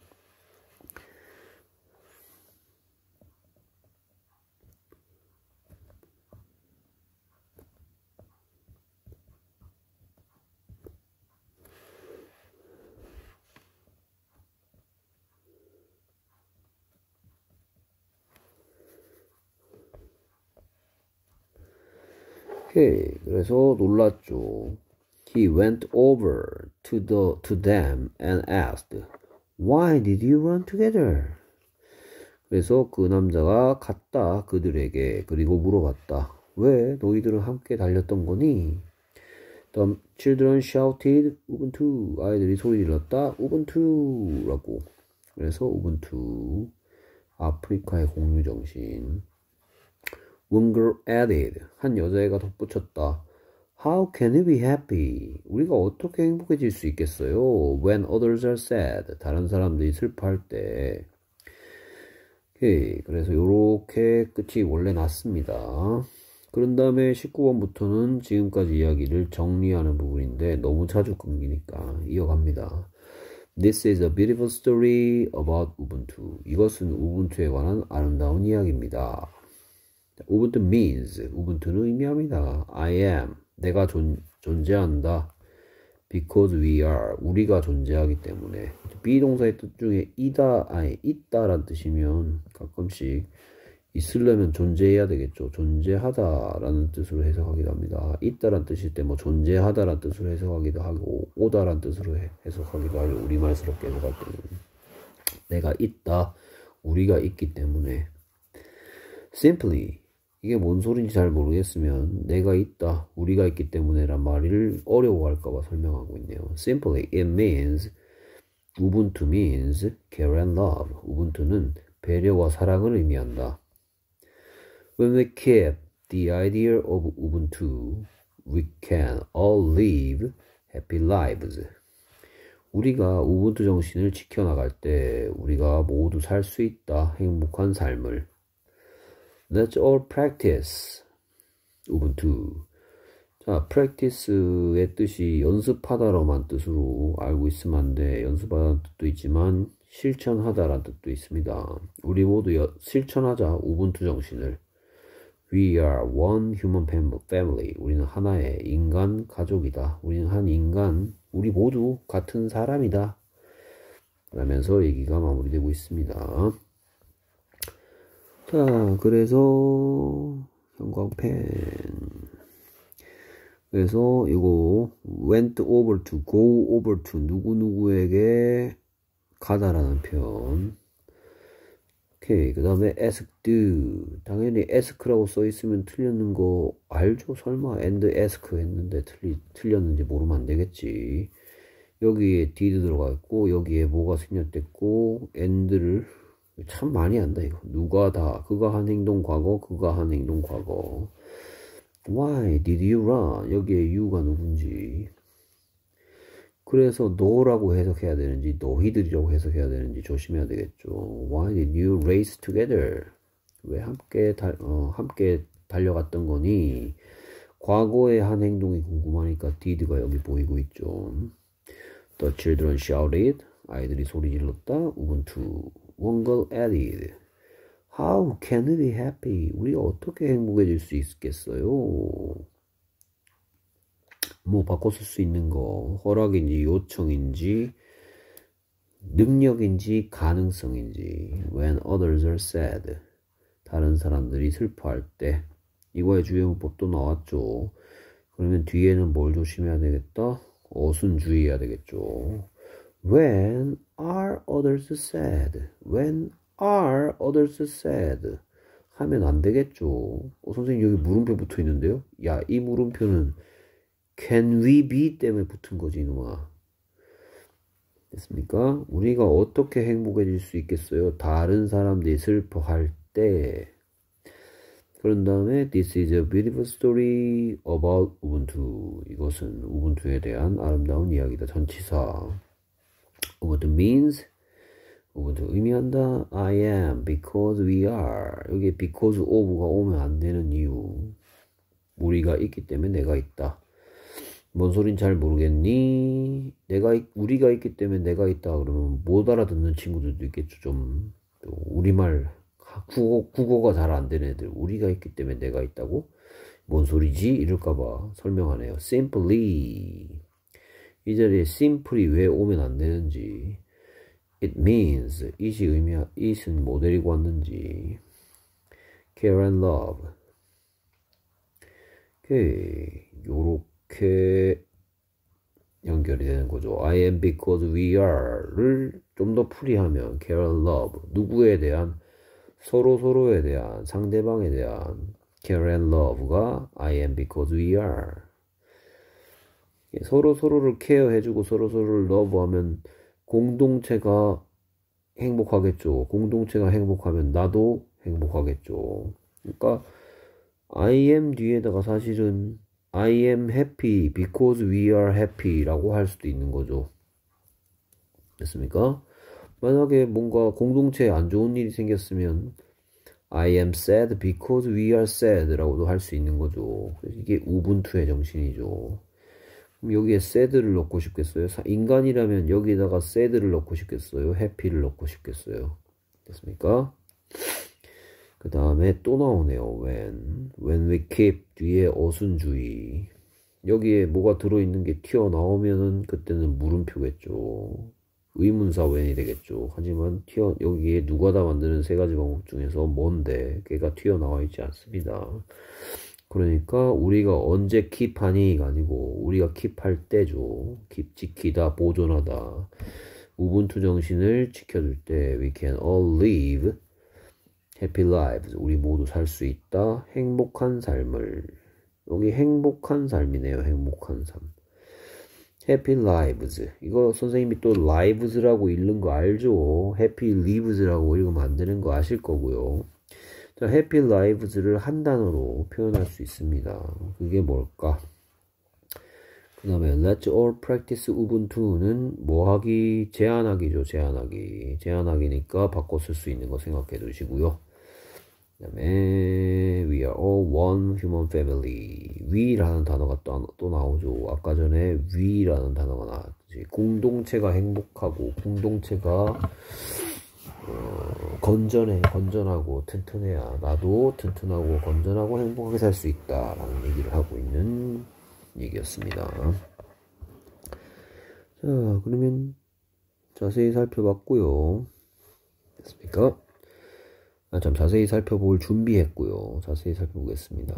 오케이. 그래서 놀랐죠. He went over to the to them and asked, "Why did you run together?" 그래서 그 남자가 갔다 그들에게 그리고 물어봤다. 왜 너희들은 함께 달렸던 거니? The children shouted, 우분투. 아이들이 소리 질렀다. 우분투라고. 그래서 우분투. 아프리카의 공유 정신. One girl added. 한 여자애가 덧붙였다. How can we be happy? 우리가 어떻게 행복해질 수 있겠어요? When others are sad. 다른 사람들이 슬퍼할 때. 오케이. 그래서 요렇게 끝이 원래 났습니다. 그런 다음에 십구 번부터는 지금까지 이야기를 정리하는 부분인데 너무 자주 끊기니까 이어갑니다. This is a beautiful story about Ubuntu. 이것은 우분투에 관한 아름다운 이야기입니다. 우분투 means, 우분투는 의미합니다. I am, 내가 존, 존재한다. Because we are, 우리가 존재하기 때문에. 비동사의 뜻 중에 이다, 아니 있다란 뜻이면 가끔씩 있으려면 존재해야 되겠죠. 존재하다라는 뜻으로 해석하기도 합니다. 있다란 뜻일 때 뭐 존재하다란 뜻으로 해석하기도 하고 오다란 뜻으로 해석하기도 하고 우리말스럽게 해석할 때는 내가 있다, 우리가 있기 때문에. Simply, 이게 뭔 소리인지 잘 모르겠으면 내가 있다, 우리가 있기 때문에란 말을 어려워할까봐 설명하고 있네요. Simply, it means, 우분투 means care and love. 우분투는 배려와 사랑을 의미한다. When we keep the idea of Ubuntu, we can all live happy lives. 우리가 우분투 정신을 지켜나갈 때 우리가 모두 살 수 있다, 행복한 삶을. Let's all practice 우분투. 자, practice의 뜻이 연습하다로만 뜻으로 알고 있으면 안 돼. 연습하다는 뜻도 있지만 실천하다라는 뜻도 있습니다. 우리 모두 여, 실천하자 우분투 정신을. We are one human family. 우리는 하나의 인간 가족이다. 우리는 한 인간, 우리 모두 같은 사람이다. 라면서 얘기가 마무리되고 있습니다. 자, 그래서 형광펜. 그래서 이거 went over to, go over to, 누구누구에게 가다라는 표현. 오케이. 그 다음에 asked. 당연히 ask라고 써있으면 틀렸는 거 알죠? 설마 and ask 했는데 틀리, 틀렸는지 모르면 안 되겠지. 여기에 did 들어가 있고 여기에 뭐가 생략됐고 and를 참 많이 한다 이거. 누가 다, 그가 한 행동 과거, 그가 한 행동 과거. Why did you run? 여기에 you가 누군지. 그래서 너라고 해석해야 되는지 너희들이라고 해석해야 되는지 조심해야 되겠죠. Why did you race together? 왜 함께 달, 어, 함께 달려갔던 거니? 과거의 한 행동이 궁금하니까 did가 여기 보이고 있죠. The children shouted. 아이들이 소리 질렀다. 우분투. One girl added. How can we be happy? 우리가 어떻게 행복해질 수 있겠어요? 뭐 바꿔 쓸 수 있는 거, 허락인지 요청인지 능력인지 가능성인지. When others are sad, 다른 사람들이 슬퍼할 때. 이거의 주의문법도 나왔죠. 그러면 뒤에는 뭘 조심해야 되겠다? 어순 주의해야 되겠죠. When are others sad? When are others sad? 하면 안 되겠죠. 어, 선생님 여기 물음표 붙어 있는데요? 야, 이 물음표는 can we be 때문에 붙은 거지 이놈아. 됐습니까? 우리가 어떻게 행복해질 수 있겠어요? 다른 사람들이 슬퍼할 때. 그런 다음에 This is a beautiful story about Ubuntu. 이것은 우분투에 대한 아름다운 이야기다. 전치사. Ubuntu means, 우분투 의미한다. I am because we are. 여기 because of가 오면 안 되는 이유. 우리가 있기 때문에 내가 있다. 뭔 소린 잘 모르겠니? 내가, 우리가 있기 때문에 내가 있다 그러면 못 알아듣는 친구들도 있겠죠. 좀 우리말 국어, 국어가 잘 안 되는 애들. 우리가 있기 때문에 내가 있다고? 뭔 소리지? 이럴까봐 설명하네요. Simply. 이 자리에 simply 왜 오면 안 되는지. It means, it이 의미, it은 뭐 데리고 왔는지. Care and love. 오케이. 요렇게 연결이 되는 거죠. I am because we are를 좀 더 풀이하면 care and love. 누구에 대한, 서로 서로에 대한, 상대방에 대한 care and love가 I am because we are. 서로 서로를 케어해주고 서로 서로를 러브하면 공동체가 행복하겠죠. 공동체가 행복하면 나도 행복하겠죠. 그러니까 I am 뒤에다가 사실은 I am happy because we are happy 라고 할 수도 있는 거죠. 됐습니까? 만약에 뭔가 공동체에 안 좋은 일이 생겼으면 I am sad because we are sad 라고도 할 수 있는 거죠. 이게 우분투의 정신이죠. 그럼 여기에 sad를 넣고 싶겠어요? 인간이라면 여기다가 sad를 넣고 싶겠어요? happy를 넣고 싶겠어요? 됐습니까? 그 다음에 또 나오네요. when. when we keep 뒤에 어순주의. 여기에 뭐가 들어있는 게 튀어나오면은 그때는 물음표겠죠. 의문사 when이 되겠죠. 하지만 튀어, 여기에 누가 다 만드는 세 가지 방법 중에서 뭔데 걔가 튀어나와 있지 않습니다. 그러니까 우리가 언제 킵하니가 아니고 우리가 킵할 때죠. 킵 지키다, 보존하다. 우분투 정신을 지켜줄 때 we can all live happy lives. 우리 모두 살 수 있다. 행복한 삶을. 여기 행복한 삶이네요. 행복한 삶. happy lives. 이거 선생님이 또 lives라고 읽는 거 알죠? happy lives라고 읽으면 안 되는 거 아실 거고요. 자, happy lives를 한 단어로 표현할 수 있습니다. 그게 뭘까? 그 다음에 let's all practice ubuntu는 뭐하기? 제안하기죠. 제안하기. 제안하기니까 바꿔 쓸 수 있는 거 생각해 두시고요. 그 다음에 we are all one human family. we라는 단어가 또, 또 나오죠. 아까 전에 we라는 단어가 나왔지. 공동체가 행복하고 공동체가 어, 건전해, 건전하고 튼튼해야 나도 튼튼하고 건전하고 행복하게 살 수 있다 라는 얘기를 하고 있는 얘기였습니다. 자, 그러면 자세히 살펴봤고요. 됐습니까? 아, 참 자세히 살펴볼 준비했고요. 자세히 살펴보겠습니다.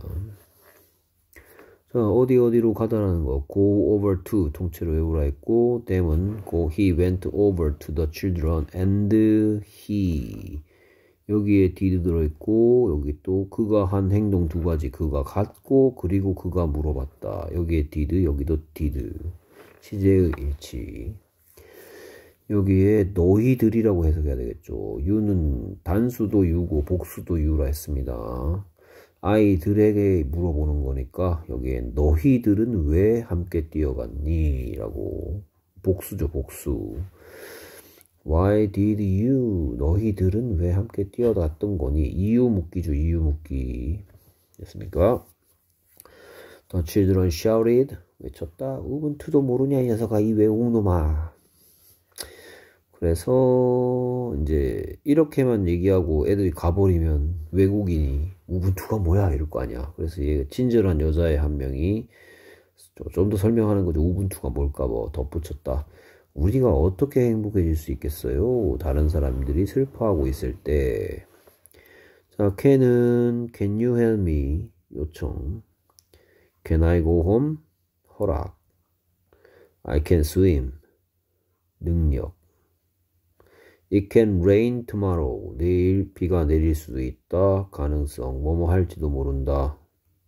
자, 어디 어디로 가다라는 거 go over to 통째로 외우라 했고 them은 go he went over to the children and he 여기에 did 들어있고 여기 또 그가 한 행동 두 가지 그가 갔고 그리고 그가 물어봤다. 여기에 did 여기도 did 시제의 일치. 여기에 너희들이라고 해석해야 되겠죠. you는 단수도 you고 복수도 you라 했습니다. 아이들에게 물어보는 거니까 여기에 너희들은 왜 함께 뛰어갔니? 라고 복수죠. 복수. Why did you? 너희들은 왜 함께 뛰어갔던 거니? 이유 묻기죠. 이유 묻기. 됐습니까? The children shouted. 외쳤다. 우분투도 모르냐 이 녀석아 이 외국놈아. 그래서 이제 이렇게만 얘기하고 애들이 가버리면 외국인이 우분투가 뭐야 이럴 거 아니야. 그래서 얘 친절한 여자애 한 명이 좀 더 설명하는 거죠. 우분투가 뭘까 뭐 덧붙였다. 우리가 어떻게 행복해질 수 있겠어요? 다른 사람들이 슬퍼하고 있을 때. 자, can은 can you help me? 요청. Can I go home? 허락. I can swim. 능력. It can rain tomorrow. 내일 비가 내릴 수도 있다. 가능성. 뭐뭐 할지도 모른다.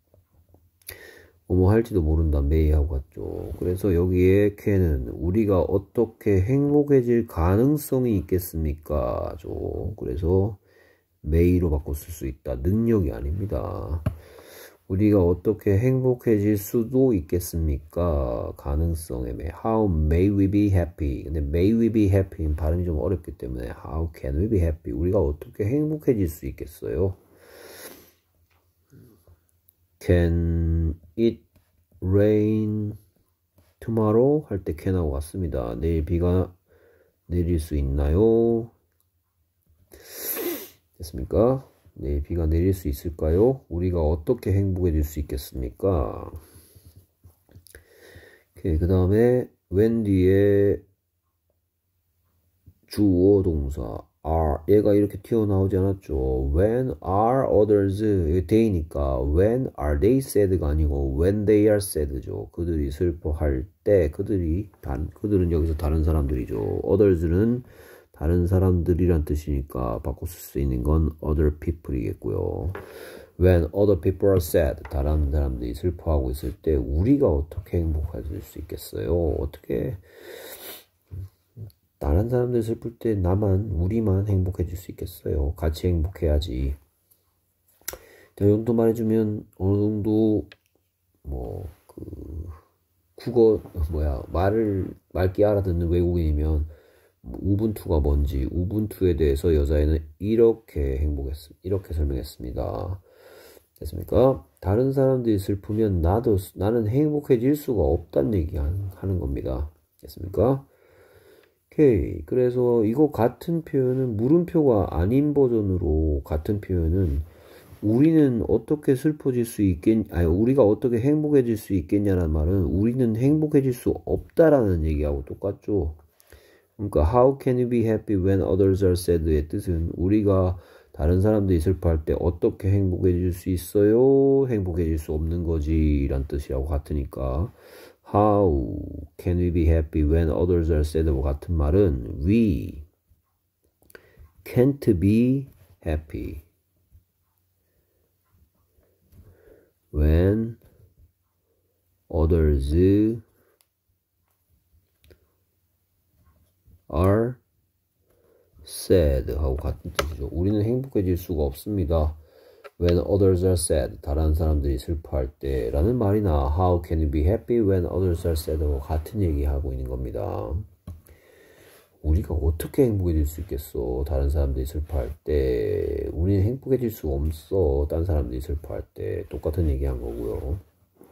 뭐뭐 할지도 모른다. may하고 같죠. 그래서 여기에 can은 우리가 어떻게 행복해질 가능성이 있겠습니까? 죠. 그래서 may로 바꿔 쓸 수 있다. 능력이 아닙니다. 우리가 어떻게 행복해질 수도 있겠습니까? 가능성에 How may we be happy? 근데 may we be happy 발음이 좀 어렵기 때문에 How can we be happy? 우리가 어떻게 행복해질 수 있겠어요? Can it rain tomorrow? 할 때 can하고 같습니다. 내일 비가 내릴 수 있나요? 됐습니까? 네, 비가 내릴 수 있을까요? 우리가 어떻게 행복해질 수 있겠습니까? 오케이, 그 다음에 when 뒤에 주어 동사 are 얘가 이렇게 튀어나오지 않았죠. When are others 이게 they니까 when are they sad가 아니고 when they are sad죠. 그들이 슬퍼할 때 그들이 단 그들은 여기서 다른 사람들이죠. others는 다른 사람들이란 뜻이니까 바꿔 쓸 수 있는 건 other people이겠고요. When other people are sad, 다른 사람들이 슬퍼하고 있을 때 우리가 어떻게 행복해질 수 있겠어요? 어떻게 다른 사람들 슬플 때 나만, 우리만 행복해질 수 있겠어요? 같이 행복해야지. 이 정도 말해주면 어느 정도 뭐 그 국어 뭐야 말을 맑게 알아듣는 외국인이면 우분투가 뭔지, 우분투에 대해서 여자애는 이렇게 행복했, 이렇게 설명했습니다. 됐습니까? 다른 사람들이 슬프면 나도, 나는 행복해질 수가 없다는 얘기 하는 겁니다. 됐습니까? 오케이. 그래서 이거 같은 표현은 물음표가 아닌 버전으로 같은 표현은 우리는 어떻게 슬퍼질 수 있겠, 아니, 우리가 어떻게 행복해질 수 있겠냐는 말은 우리는 행복해질 수 없다라는 얘기하고 똑같죠. 그러니까 how can you be happy when others are sad의 뜻은 우리가 다른 사람들이 슬퍼할 때 어떻게 행복해질 수 있어요? 행복해질 수 없는 거지 란 뜻이라고 같으니까 how can we be happy when others are sad와 같은 말은 we can't be happy when others are sad 하고 같은 뜻이죠. 우리는 행복해질 수가 없습니다. When others are sad, 다른 사람들이 슬퍼할 때 라는 말이나 How can you be happy when others are sad 하고 같은 얘기하고 있는 겁니다. 우리가 어떻게 행복해질 수 있겠어? 다른 사람들이 슬퍼할 때 우리는 행복해질 수 없어. 다른 사람들이 슬퍼할 때 똑같은 얘기한 거고요.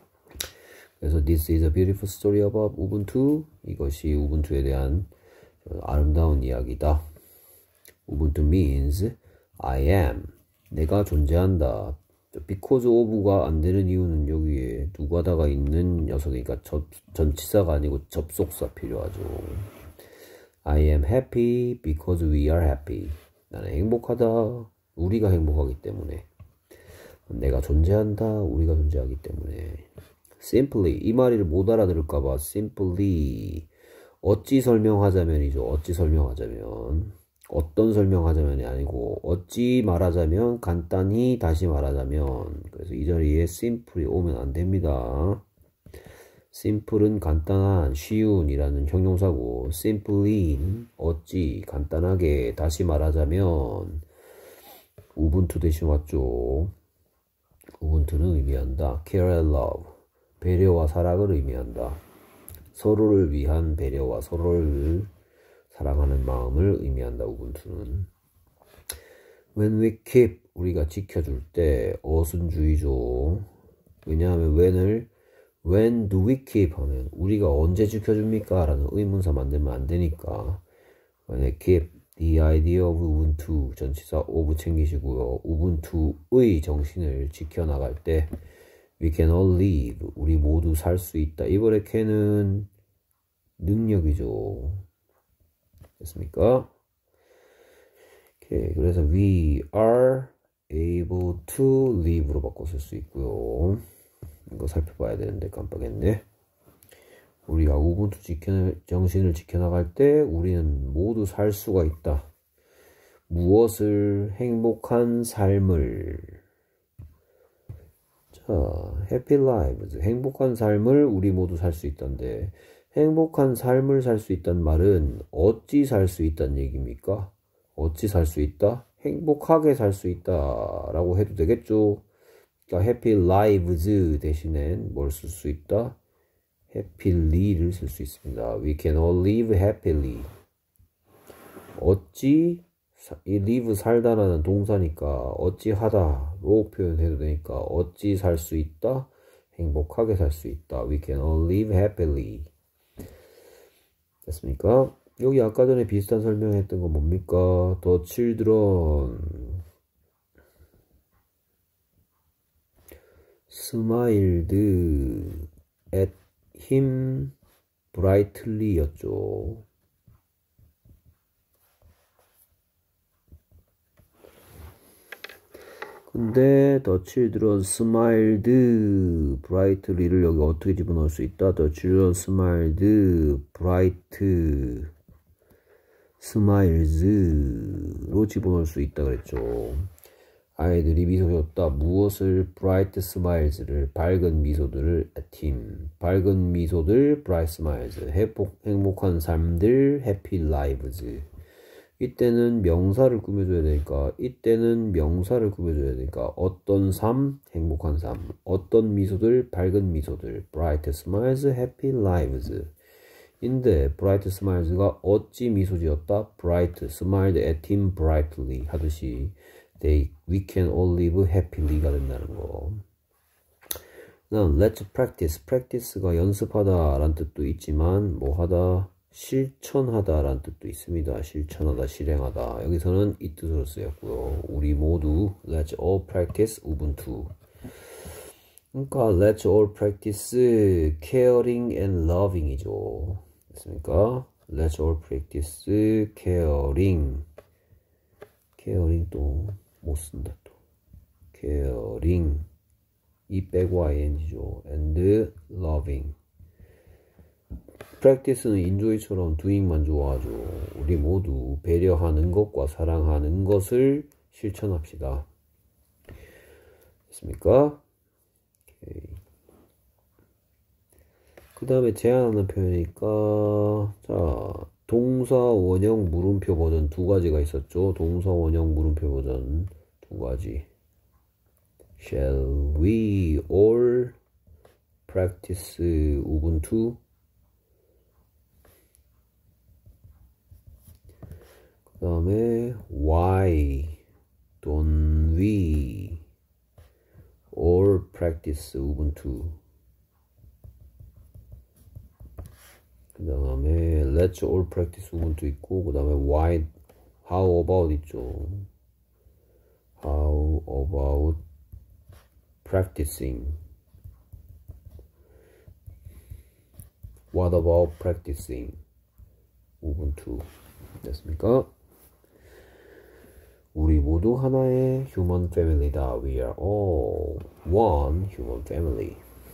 그래서 This is a beautiful story about 우분투. 이것이 우분투에 대한 아름다운 이야기다. 우분투 means I am. 내가 존재한다. because of가 안 되는 이유는 여기에 누가다가 있는 녀석이니까 접, 전치사가 아니고 접속사 필요하죠. I am happy because we are happy. 나는 행복하다. 우리가 행복하기 때문에. 내가 존재한다. 우리가 존재하기 때문에. simply. 이 말을 못 알아들을까봐 simply. 어찌 설명하자면이죠. 어찌 설명하자면. 어떤 설명하자면이 아니고 어찌 말하자면 간단히 다시 말하자면 그래서 이 자리에 simple이 오면 안 됩니다. simple은 간단한 쉬운 이라는 형용사고 simply 어찌 간단하게 다시 말하자면 우분투 대신 왔죠. 우분투는 의미한다. care and love 배려와 사랑을 의미한다. 서로를 위한 배려와 서로를 사랑하는 마음을 의미한다. 우분투는 when we keep 우리가 지켜줄 때 어순주의죠. 왜냐하면 when을 when do we keep 하면 우리가 언제 지켜줍니까? 라는 의문사 만들면 안 되니까 when we keep the idea of 우분투 전치사 of 챙기시고요. 우분투의 정신을 지켜나갈 때 we can all live 우리 모두 살 수 있다. 이번에 can은 능력이죠. 됐습니까? 오케이. 그래서 we are able to live로 바꿔 쓸 수 있고요. 이거 살펴봐야 되는데 깜빡했네. 우리가 우분투 지켜, 정신을 지켜나갈 때 우리는 모두 살 수가 있다. 무엇을? 행복한 삶을. 자, happy lives. 행복한 삶을 우리 모두 살 수 있다는데 행복한 삶을 살 수 있다는 말은 어찌 살 수 있다는 얘기입니까? 어찌 살 수 있다? 행복하게 살 수 있다 라고 해도 되겠죠. 그러니까 happy lives 대신엔 뭘 쓸 수 있다? happyly를 쓸 수 있습니다. We can all live happily. 어찌 이 live 살다라는 동사니까 어찌 하다로 표현해도 되니까 어찌 살 수 있다? 행복하게 살 수 있다. We can all live happily. 됐습니까? 여기 아까 전에 비슷한 설명했던 거 뭡니까? The children smiled at him brightly 였죠. 근데 the children smiled brightly를 여기 어떻게 집어넣을 수 있다? The children smiled bright smiles로 집어넣을 수 있다 그랬죠. 아이들이 미소 지었다. 무엇을? bright smiles를 밝은 미소들을 at him 밝은 미소들 bright smiles 행복, 행복한 삶들 happy lives. 이때는 명사를 꾸며줘야 되니까 이때는 명사를 꾸며줘야 되니까 어떤 삶? 행복한 삶. 어떤 미소들? 밝은 미소들 bright smiles happy lives. 인데 bright smiles가 어찌 미소 지었다? bright smiled at him brightly 하듯이 they we can all live happyly가 된다는 거. 그다음 let's practice. practice가 연습하다 라는 뜻도 있지만 뭐 하다 실천하다 라는 뜻도 있습니다. 실천하다 실행하다. 여기서는 이 뜻으로 쓰였고요. 우리 모두 let's all practice 우분투. 그러니까 let's all practice caring and loving 이죠. 됐습니까? let's all practice caring. caring 또 못 쓴다 또. caring. 이 빼고 ing죠. and loving. practice는 enjoy처럼 doing만 좋아하죠. 우리 모두 배려하는 것과 사랑하는 것을 실천합시다. 됐습니까? 그 다음에 제안하는 표현이니까 자 동사 원형 물음표 버전 두 가지가 있었죠. 동사 원형 물음표 버전 두 가지. Shall we all practice 우분투? 그 다음에 why don't we all practice 우분투? 그 다음에 let's all practice 우분투 있고 그 다음에 why how about 있죠. how about practicing. What about practicing? 우분투. 됐습니까? 우리 모두 하나의 human family다. We are all one human family.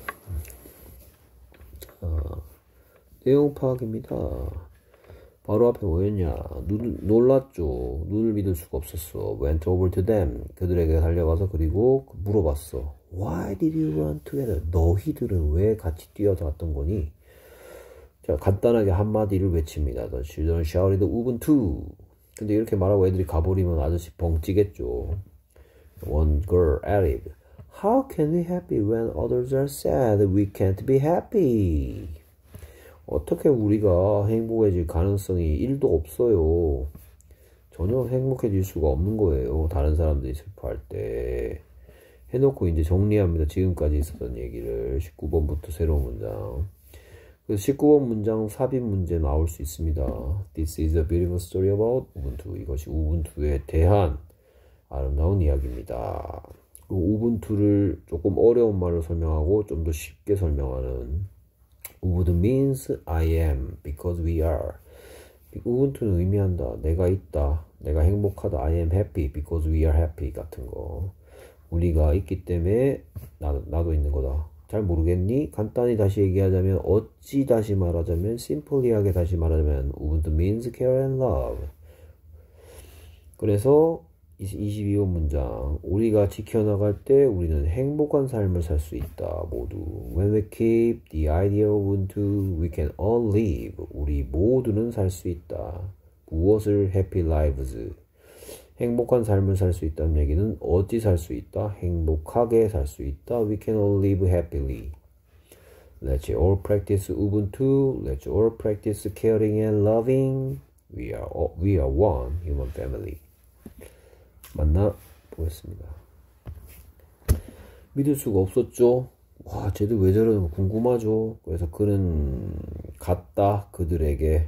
자, 내용 파악입니다. 바로 앞에 뭐였냐? 눈, 놀랐죠. 눈을 믿을 수가 없었어. Went over to them. 그들에게 달려가서 그리고 물어봤어. Why did you run together? 너희들은 왜 같이 뛰어갔던 거니? 자, 간단하게 한마디를 외칩니다. The children shouted 우분투. 근데 이렇게 말하고 애들이 가버리면 아저씨 벙찌겠죠. One girl added, How can we happy when others are sad? We can't be happy. 어떻게 우리가 행복해질 가능성이 일도 없어요. 전혀 행복해질 수가 없는 거예요. 다른 사람들이 슬퍼할 때. 해놓고 이제 정리합니다. 지금까지 있었던 얘기를. 십구 번부터 새로운 문장. 그래서 십구 번 문장 삽입 문제 나올 수 있습니다. This is a beautiful story about 우분투. 이것이 우분투에 대한 아름다운 이야기입니다. 우분투를 조금 어려운 말로 설명하고 좀 더 쉽게 설명하는 Would means I am because we are. 우분투는 의미한다. 내가 있다. 내가 행복하다. I am happy because we are happy 같은 거. 우리가 있기 때문에 나도, 나도 있는 거다. 잘 모르겠니? 간단히 다시 얘기하자면 어찌 다시 말하자면 심플리하게 다시 말하자면 우분투 means care and love. 그래서 이십이 번 문장 우리가 지켜나갈 때 우리는 행복한 삶을 살 수 있다. 모두 When we keep the idea of Ubuntu, we can all live. 우리 모두는 살 수 있다. 무엇을 happy lives? 행복한 삶을 살 수 있다는 얘기는 어찌 살 수 있다? 행복하게 살 수 있다. We can all live happily. Let's all practice Ubuntu. Let's all practice caring and loving. We are all, we are one human family. 만나 보겠습니다. 믿을 수가 없었죠. 와, 쟤들 왜 저러는 거 궁금하죠. 그래서 그는 갔다 그들에게.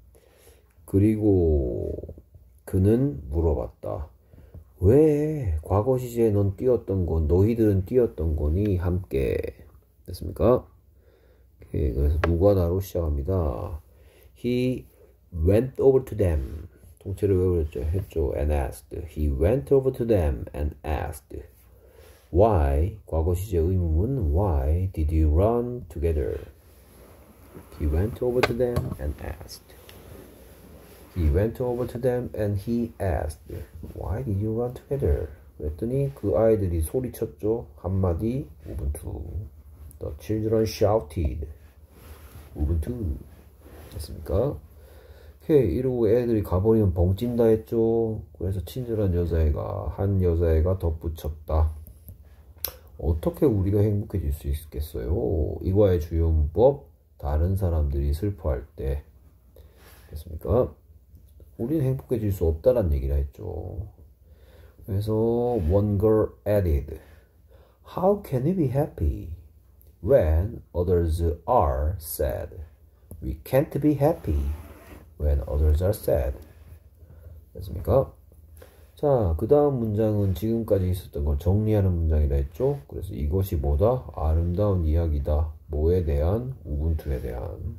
그리고 그는 물어봤다. 왜 과거 시제에 넌 뛰었던 건 너희들은 뛰었던 거니 함께. 됐습니까? 오케이, 그래서 누가다로 시작합니다. He went over to them. 통째로 외우렸죠. 했죠. And asked. He went over to them and asked. Why? 과거 시제 의문문. Why did you run together? He went over to them and asked. He went over to them and he asked. Why did you run together? 그랬더니 그 아이들이 소리쳤죠. 한마디. 우분투. The children shouted. 우분투. 됐습니까? 오케이, 이러고 애들이 가버리면 벙찐다 했죠. 그래서 친절한 여자애가 한 여자애가 덧붙였다. 어떻게 우리가 행복해질 수 있겠어요? 이과의 주요 문법 다른 사람들이 슬퍼할 때. 됐습니까? 우리는 행복해질 수 없다란 얘기를 했죠. 그래서 one girl added, How can we be happy when others are sad? We can't be happy when others are sad. 됐습니까? 자, 그 다음 문장은 지금까지 있었던 걸 정리하는 문장이라 했죠. 그래서 이것이 뭐다? 아름다운 이야기다. 뭐에 대한? 우분투에 대한.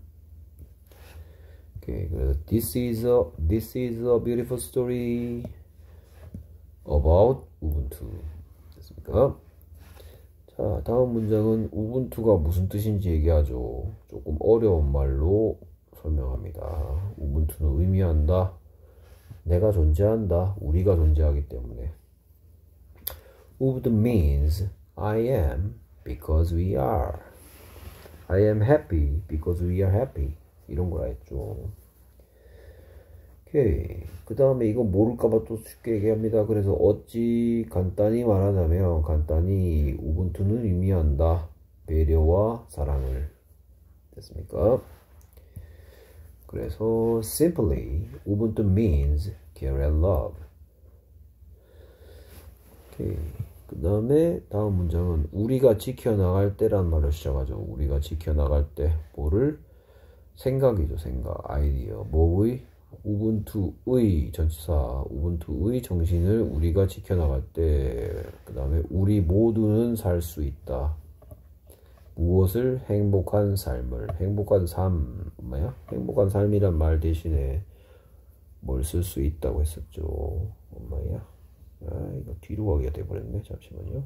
오케이, 그래서 this is a this is a beautiful story about 우분투. 됐습니까? 자, 다음 문장은 우분투가 무슨 뜻인지 얘기하죠. 조금 어려운 말로 설명합니다. 우분투는 의미한다. 내가 존재한다. 우리가 존재하기 때문에. Ubuntu means I am because we are. I am happy because we are happy. 이런 거라 했죠. 오케이. 그 다음에 이거 모를까봐 또 쉽게 얘기합니다. 그래서 어찌 간단히 말하자면 간단히 우분투는 의미한다. 배려와 사랑을. 됐습니까? 그래서 simply 우분투 means care and love. 오케이. 그 다음에 다음 문장은 우리가 지켜나갈 때란 말로 시작하죠. 우리가 지켜나갈 때 뭐를? 생각이죠. 생각, 아이디어. 뭐의? 우분투의 전치사, 우분투의 정신을 우리가 지켜나갈 때. 그 다음에 우리 모두는 살 수 있다. 무엇을? 행복한 삶을. 행복한 삶, 뭐야? 행복한 삶이란 말 대신에 뭘 쓸 수 있다고 했었죠. 엄마야. 아, 이거 뒤로 가기가 돼버렸네. 잠시만요.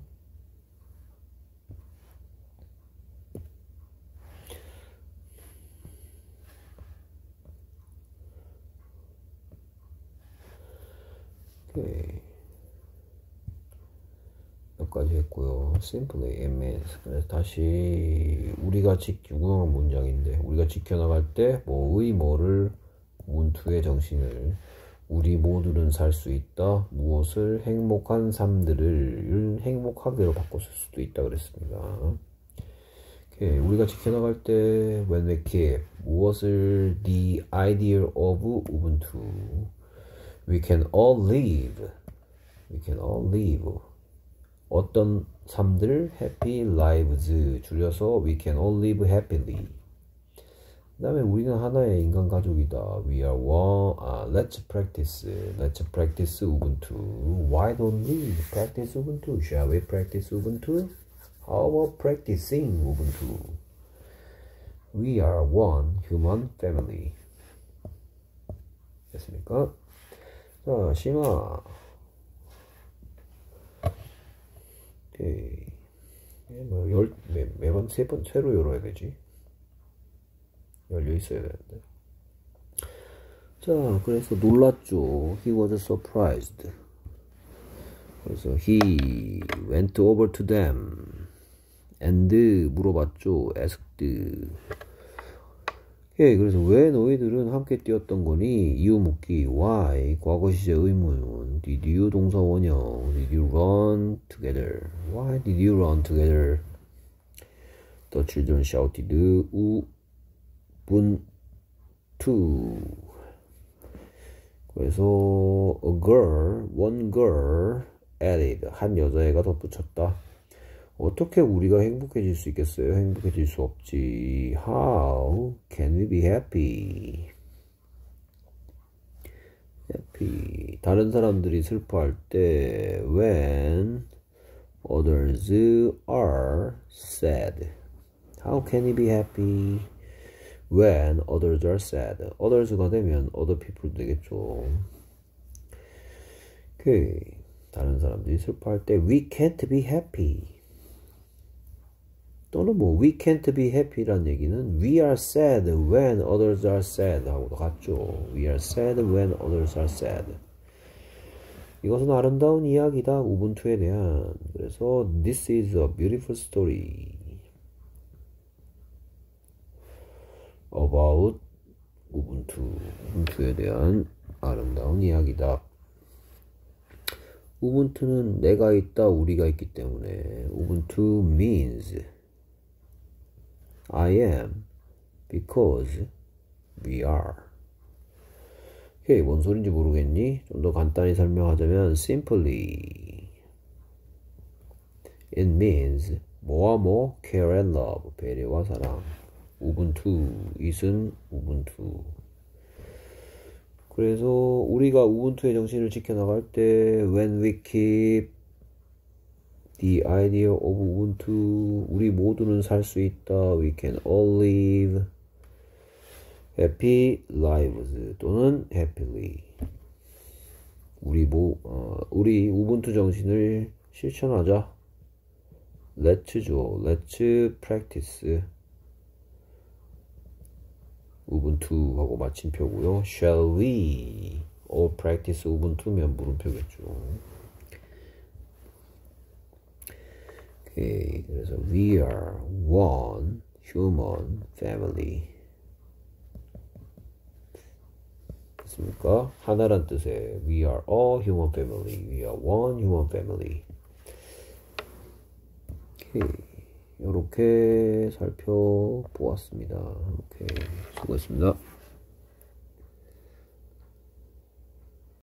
오케이. 여기까지 했고요. simply it means. 그래서 다시 우리가 지 유구한 문장인데 우리가 지켜나갈 때 뭐의 뭐를 우분투의 정신을 우리 모두는 살 수 있다. 무엇을? 행복한 삶들을 행복하게로 바꿨을 수도 있다 그랬습니다. 오케이. 우리가 지켜나갈 때 when we keep 무엇을? the ideal of 우분투. We can all live. We can all live. 어떤 삶들? happy lives. 줄여서 we can all live happily. 그 다음에 우리는 하나의 인간 가족이다. We are one. 아, let's practice. Let's practice Ubuntu. Why don't we practice Ubuntu? Shall we practice Ubuntu? How about practicing Ubuntu? We are one human family. 됐습니까? 자, 심아. 오케이. 뭐, 열, 매, 매번 세 번 새로 열어야 되지. 열려 있어야 되는데. 자, 그래서 놀랐죠. He was surprised. 그래서 he went over to them and 물어봤죠. asked. 예, 그래서 왜 너희들은 함께 뛰었던 거니? 이유 묻기. Why? 과거 시제 의문. Did you 동사 원형. Did you run together? Why did you run together? The children shouted. 우분투. 그래서 a girl, one girl added. 한 여자애가 덧붙였다. 어떻게 우리가 행복해질 수 있겠어요? 행복해질 수 없지. How can we be happy? happy. 다른 사람들이 슬퍼할 때 when others are sad. How can we be happy when others are sad? others가 되면 other people 되겠죠. 오케이. 다른 사람들이 슬퍼할 때 we can't be happy. 또는 뭐 we can't be happy란 얘기는 we are sad when others are sad 하고도 같죠. We are sad when others are sad. 이것은 아름다운 이야기다. 우분투에 대한. 그래서 this is a beautiful story about 우분투. 우분투에 대한 아름다운 이야기다. 우분투는 내가 있다, 우리가 있기 때문에 우분투 means I am because we are. 오케이, 뭔 소린지 모르겠니? 좀 더 간단히 설명하자면 simply it means 뭐와 뭐 care and love 배려와 사랑. 우분투 it은 우분투. 그래서 우리가 우분투의 정신을 지켜나갈 때 when we keep the idea of 우분투 우리 모두는 살 수 있다. We can all live happy lives 또는 happily. 우리 뭐 어, 우리 우분투 정신을 실천하자. Let's 줘. Let's practice. 우분투 하고 마침표고요. Shall we all practice 우분투면 물음표겠죠. 오케이, 그래서 we are one human family. 됐습니까? 하나란 뜻의 we are all human family. We are one human family. 오케이. 이렇게 살펴보았습니다. 오케이, 수고했습니다.